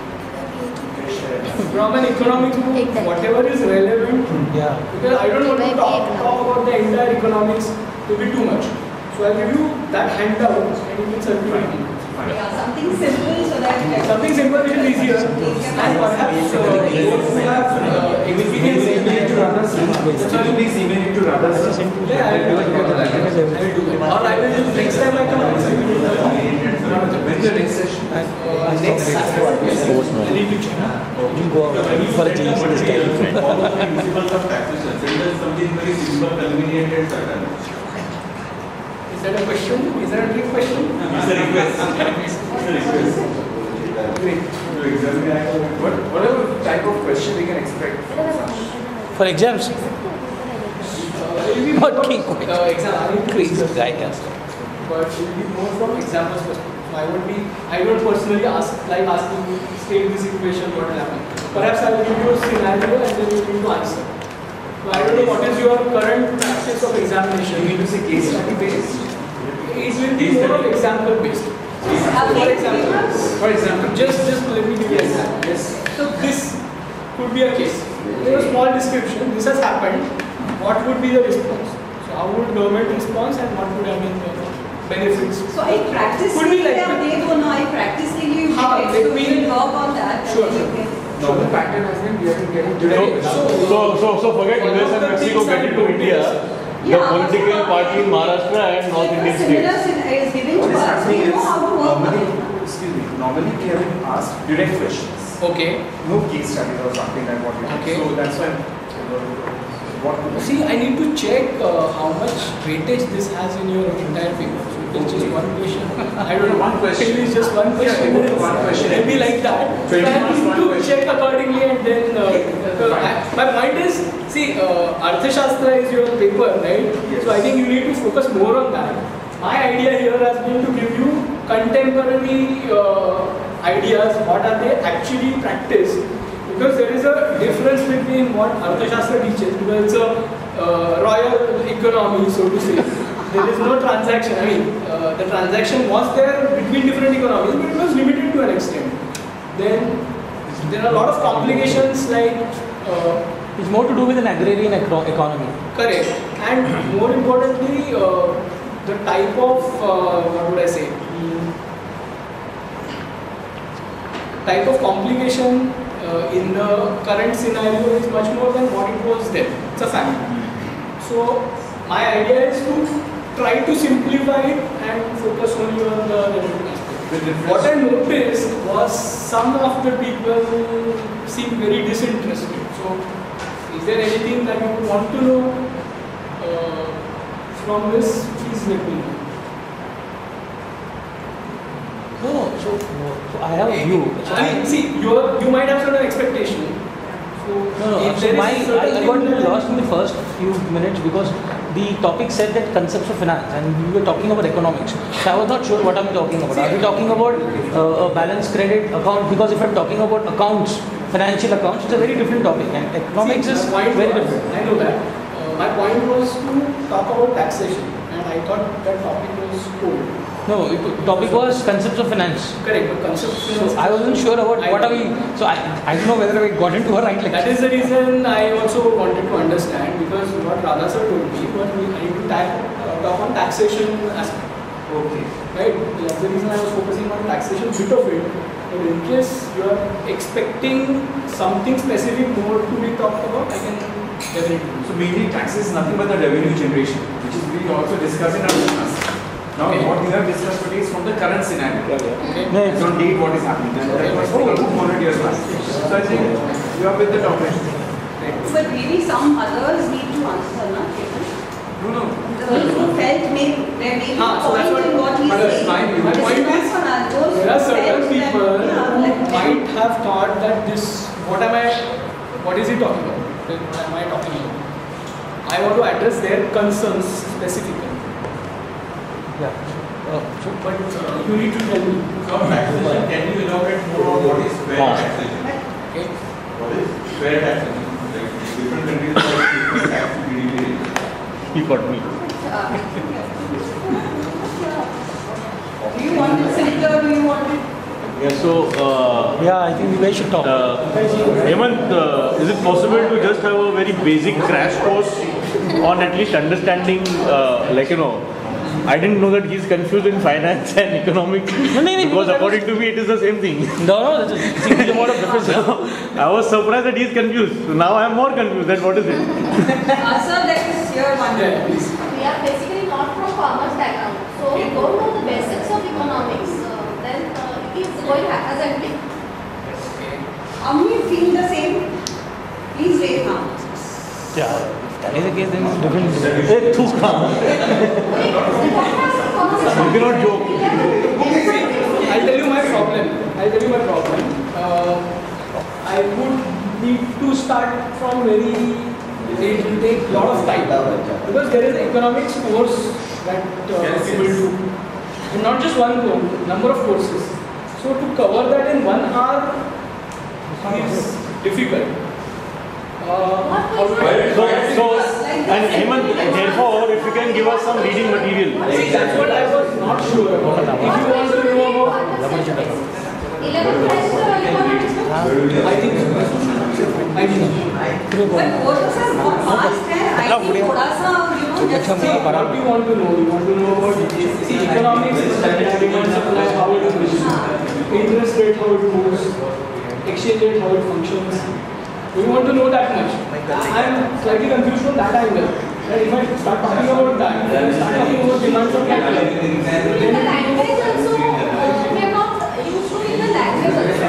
from an economics book, whatever is relevant, Yeah. because I don't want to talk, talk about the entire economics to be too much. So I'll give you that handout and you can circulate it. Yeah, something simple so that. Something simple which is easier, and perhaps uh, those who have uh, experience in it. Please email it to Radha sir. Yeah, I will do it. I will do it. Or I will do next time I come. When the next session? Next Saturday. I need to check. You go out for a change this time. All of the principles of taxation. There is something very simple, convenient and certain. Is that a question? Is that a trick question? It's a request. It's a request. Great. To examine what, whatever type of question we can expect from such. For exams, Uh, it will be Not more, king question. uh, exam. I need to crazy discuss, guy, yes. but it will be more from examples perspective. So I would be, I don't personally ask like asking you state this equation, what will happen. Perhaps I will give you a scenario and then you need to answer. So I don't know what is your current practice of examination. You need to say case study based. It will be more of example based. For example, For example, just just let me give you an example. yes. So this could be a case. There is a small description. This has happened. What would be the response? So how would government respond and what would have been the benefits? So I practice Could be like that. they don't know, I practice के लिए you हाँ, get, let so we me- will work on that. and Sure, then sure. you can- Normal pattern has been we have been getting So, direct. so, so, so forget One U S of and the Mexico things get I into noticed- India. The Yeah, political also- party in Maharashtra and North So Indian similar states. sin- is given What to is us, happening we is know how to work on normally, it. excuse me, normally we have been asked direct questions. Okay. No case studies or something like what we Okay. So that's why. What See, I need to check uh, how much weightage this has in your entire paper. So it is just one question. I don't know. One question. It is just one question. Yeah, it is one question. Maybe like that. So twenty I marks, need one to question. check accordingly and then. Uh, uh, I, my point is, see, uh, Arthashastra is your paper, right? Yes. So I think you need to focus more on that. My idea here has been to give you contemporary uh, ideas. What are they actually practiced? Because there is a difference between what Arthashastra teaches, because it's a uh, royal economy, so to say. There is no transaction. I mean, uh, the transaction was there between different economies, but it was limited to an extent. Then there are a lot of complications like uh, It's more to do with an agrarian eco- economy. correct, and more importantly, uh, the type of uh, what would I say? Hmm, type of complication uh, in the current scenario is much more than what it was then. It's a fact. So my idea is to try to simplify it and focus only on the relevant aspect. What I noticed was some of the people seem very disinterested. So is there anything that you would want to know uh, from this? Please let me know. No, no, so, so I have a view. So I mean, see, you are, you might have certain expectation. So, No, no, if so there is my, certain I, I thing got a that- little lost in the first few minutes because the topic said that concepts of finance and we were talking about economics. So I was not sure what I'm talking about. Are we talking about uh, a balance credit account? Because if I'm talking about accounts, financial accounts, it's a very different topic and economics See, is my point very was- different. I know that. Uh, my point was to talk about taxation and I thought that topic was cool. No, it, topic was concepts of finance. Correct, but concept of So finance- I wasn't sure about I- what are we. So I, I don't know whether I got into a right That lecture. is the reason I also wanted to understand because what Radha sir told me was we I need to ta- uh, talk on taxation aspect. Okay. Right? That's the reason I was focusing on taxation bit of it. But in case you are expecting something specific more to be talked about, I can definitely do So mainly taxes is nothing but the revenue generation, which is we also discuss in our class. Now, Okay. what you have discussed today is from the current scenario. Okay. Based on date, what is happening. And that was from two hundred years back. So I think you are with the topic. But maybe some others need to answer, not Chetan. No, no. Those who felt may, there may be Ah, a so that's point in what he's but that's saying. my view. But My it's point not is, for us. Those there are who certain felt that, people yeah, who let them- might have thought that this, what am I, what is he talking about? Then What am I talking about? I want to address their concerns specifically. Yeah. Uh, so, But uh, you need to tell me. So taxation, can you elaborate more on what is fair Ah. taxation? Okay. What is fair taxation? Like different countries have different tax G D P rates. He got me. Do you want it simpler? Do you want it? Yeah, so, uh, yeah, I think you guys should talk. uh, Hemant, uh, is it possible to just have a very basic crash course on at least understanding, uh, like, you know, I didn't know that he's confused in finance and economics No, no, no, because because I according to me it is the same thing. No, no, there's a huge amount of difference. I was surprised that he's confused. So now I'm more confused that what is it? Uh, sir, let us hear one. Yeah, please. We are basically not from commerce background, so we don't know the basics of economics. Uh, then uh, it is going haphazardly. How many feel the same? Please raise now. Yeah, if that is the case, then it's different. Hey, too calm. You cannot joke. I'll tell you my problem. I'll tell you my problem. Uh, I would need to start from very. It will take a lot of time because there is an economics course that uh, Yes, people yes. do, and not just one course, number of courses. So to cover that in one hour is difficult. Uh, So, so, and Hemant, therefore, if you can give us some reading material. See, that's what I was not sure about. If you want to know about, eleventh class economics. I think I think. But both of us are not fast and I think थोड़ा सा, you know, just See, what do you want to know? You want to know about see, economics is demand supply, how it moves, interest rate, how it moves, exchange rate, how it functions. We want to know that much. I am slightly confused from that angle. That if I start talking about that, then I start talking about demand supply. In the language also, uh, we are not used to in the language also.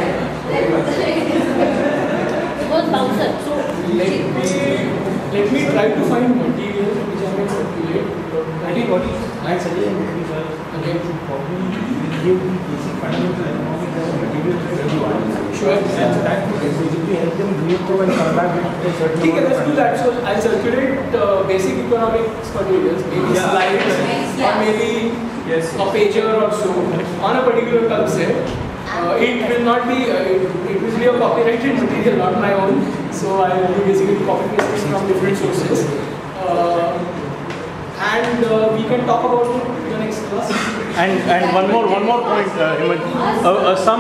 It was bouncer. So let me let me try to find material which I can circulate. I think what is I suggest Okay. should probably give the basic fundamental economics and material to everyone. Sure. And that would basically help them read through and come back with a certain Okay, amount let's of do that. So I'll circulate uh, basic economics materials, maybe Yeah. slides or maybe Yes. a pager or so on a particular concept. Uh, it will not be, uh, it, it will be a copyrighted material, not my own. So I will be basically copy pasting from different sources. Uh, and uh, we can talk about it in the next class. And and one more one more point, uh, Hemant. Uh, uh, some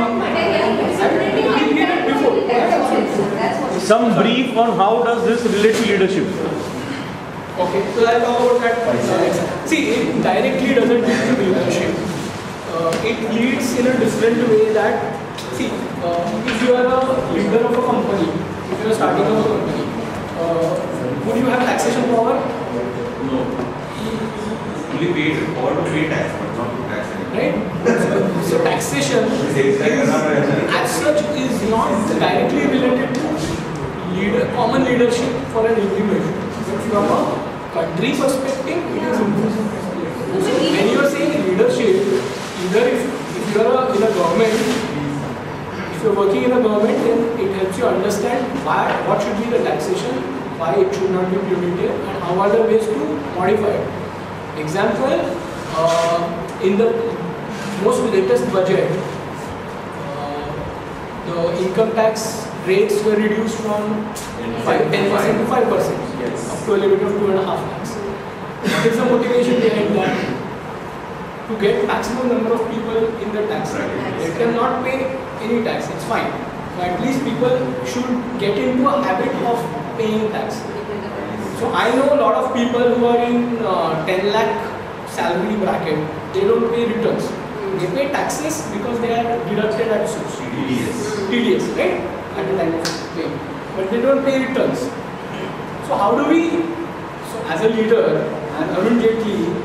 some brief on how does this relate to leadership? Okay, so I'll talk about that. Uh, see, it directly doesn't lead to leadership. Uh, it leads in a different way that, see, uh, if you are a leader of a company, if you are starting up a company, uh, would you have taxation power? No. Only pay power to pay tax, but not to tax anyone. Right? So, so taxation is, as such is not directly related to leader, common leadership for an individual. But from a country perspective, it is important. So when you are saying leadership, either if, if you are a, in a government, if you are working in a government, then it helps you understand why, what should be the taxation, why it should not be punitive, and how are the ways to modify it. Example, uh, in the most latest budget, uh, the income tax rates were reduced from ten percent to five percent, Yes. up to a limit of two and a half lakhs. What is the motivation behind that? To get maximum number of people in the tax bracket. Let them not pay any tax, it's fine. So at least people should get into a habit of paying tax. So I know a lot of people who are in uh, ten lakh salary bracket, they don't pay returns. They pay taxes because they are deducted at source. T D S. T D S, right? At the time of pay. But they don't pay returns. So how do we, so as a leader, and Arun Jaitley,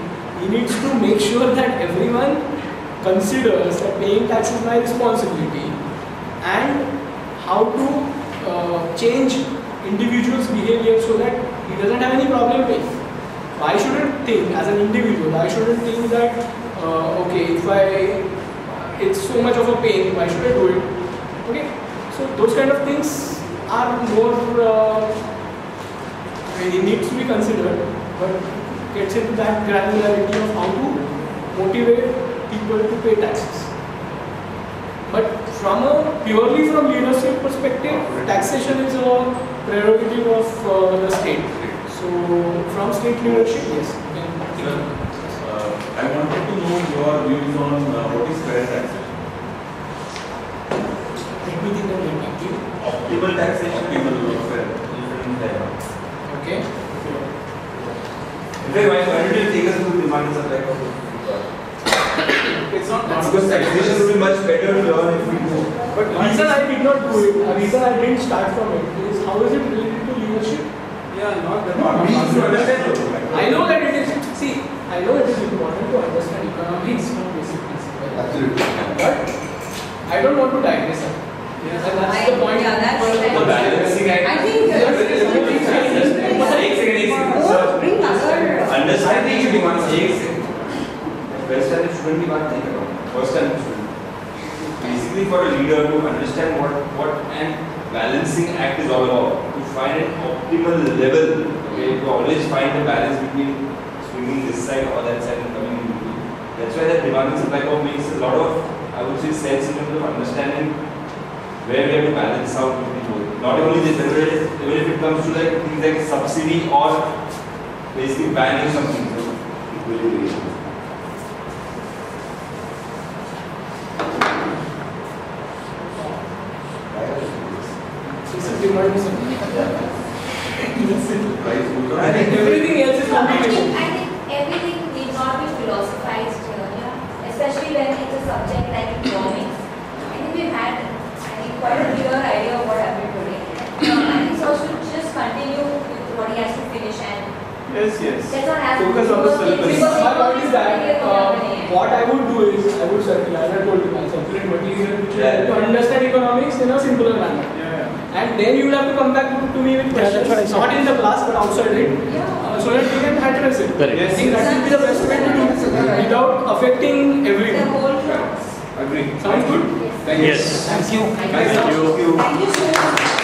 he needs to make sure that everyone considers that paying tax is my responsibility and how to uh, change individuals' behavior so that he doesn't have any problem paying. So I shouldn't think as an individual, I shouldn't think that uh, okay, if I it's so much of a pain, why should I do it? Okay, so those kind of things are more uh, it needs to be considered, but gets into that granularity of how to motivate people to pay taxes. But from a purely from leadership perspective, taxation is a prerogative of uh, the state. So from state leadership, yes. Sir, uh, I wanted to know your views on uh, what is fair taxation. Let me think of it. Optimal taxation, optimal fair. Okay. Okay, why why don't you take us through demand and supply of It's not because taxation would be much better to learn if we do. But the reason I did not do it, the reason I didn't start from it is how is it related to leadership? Yeah, not that. No, we need to understand. I know that it is, see, I know it is important to understand economics from basic principles. Absolutely. But I don't want to digress. Yeah. And that's I- the point. yeah, that's for- right. The balancing act. I think Yes, uh, it is a good thing. Just one second, one second. Or bring other. Understanding should be one second. First time it shouldn't be one thing about. First time it shouldn't. Basically, for a leader to understand what what an balancing act is all about, to find an optimal level, okay, to always find the balance between swinging this side or that side and coming in between. That's why that demand and supply curve makes a lot of, I would say, sense in terms of understanding where we have to balance out between both. Not only this, even if it comes to like things like subsidy or basically banning something. So it will be. This is demand and supply. Price goes I up. think everything else is No, I combination. think, I think everything need not be philosophized here, yeah? Especially when it's a subject like economics. I think we've had, I think, quite a clear idea of what happened today. Um, I think so should just continue with what he has to finish and Yes, yes. let's not have Focus on the because- syllabus. because My point is that economics uh, is really what I would do is I would circulate, as I told you, I'll circulate material which will Yeah. help to understand economics in a simpler manner. Yeah, yeah. And then you will have to come back to, to me with Yeah, that's questions, what I said. not in the class but outside it, Yeah. uh, so that we can address it. Correct. I think that will be the best way to do it without affecting the everyone. whole class. Agree. Sounds good? Yes. Thank you. Yes. Thank you. Thank Nice you. talking to you. Thank you so much.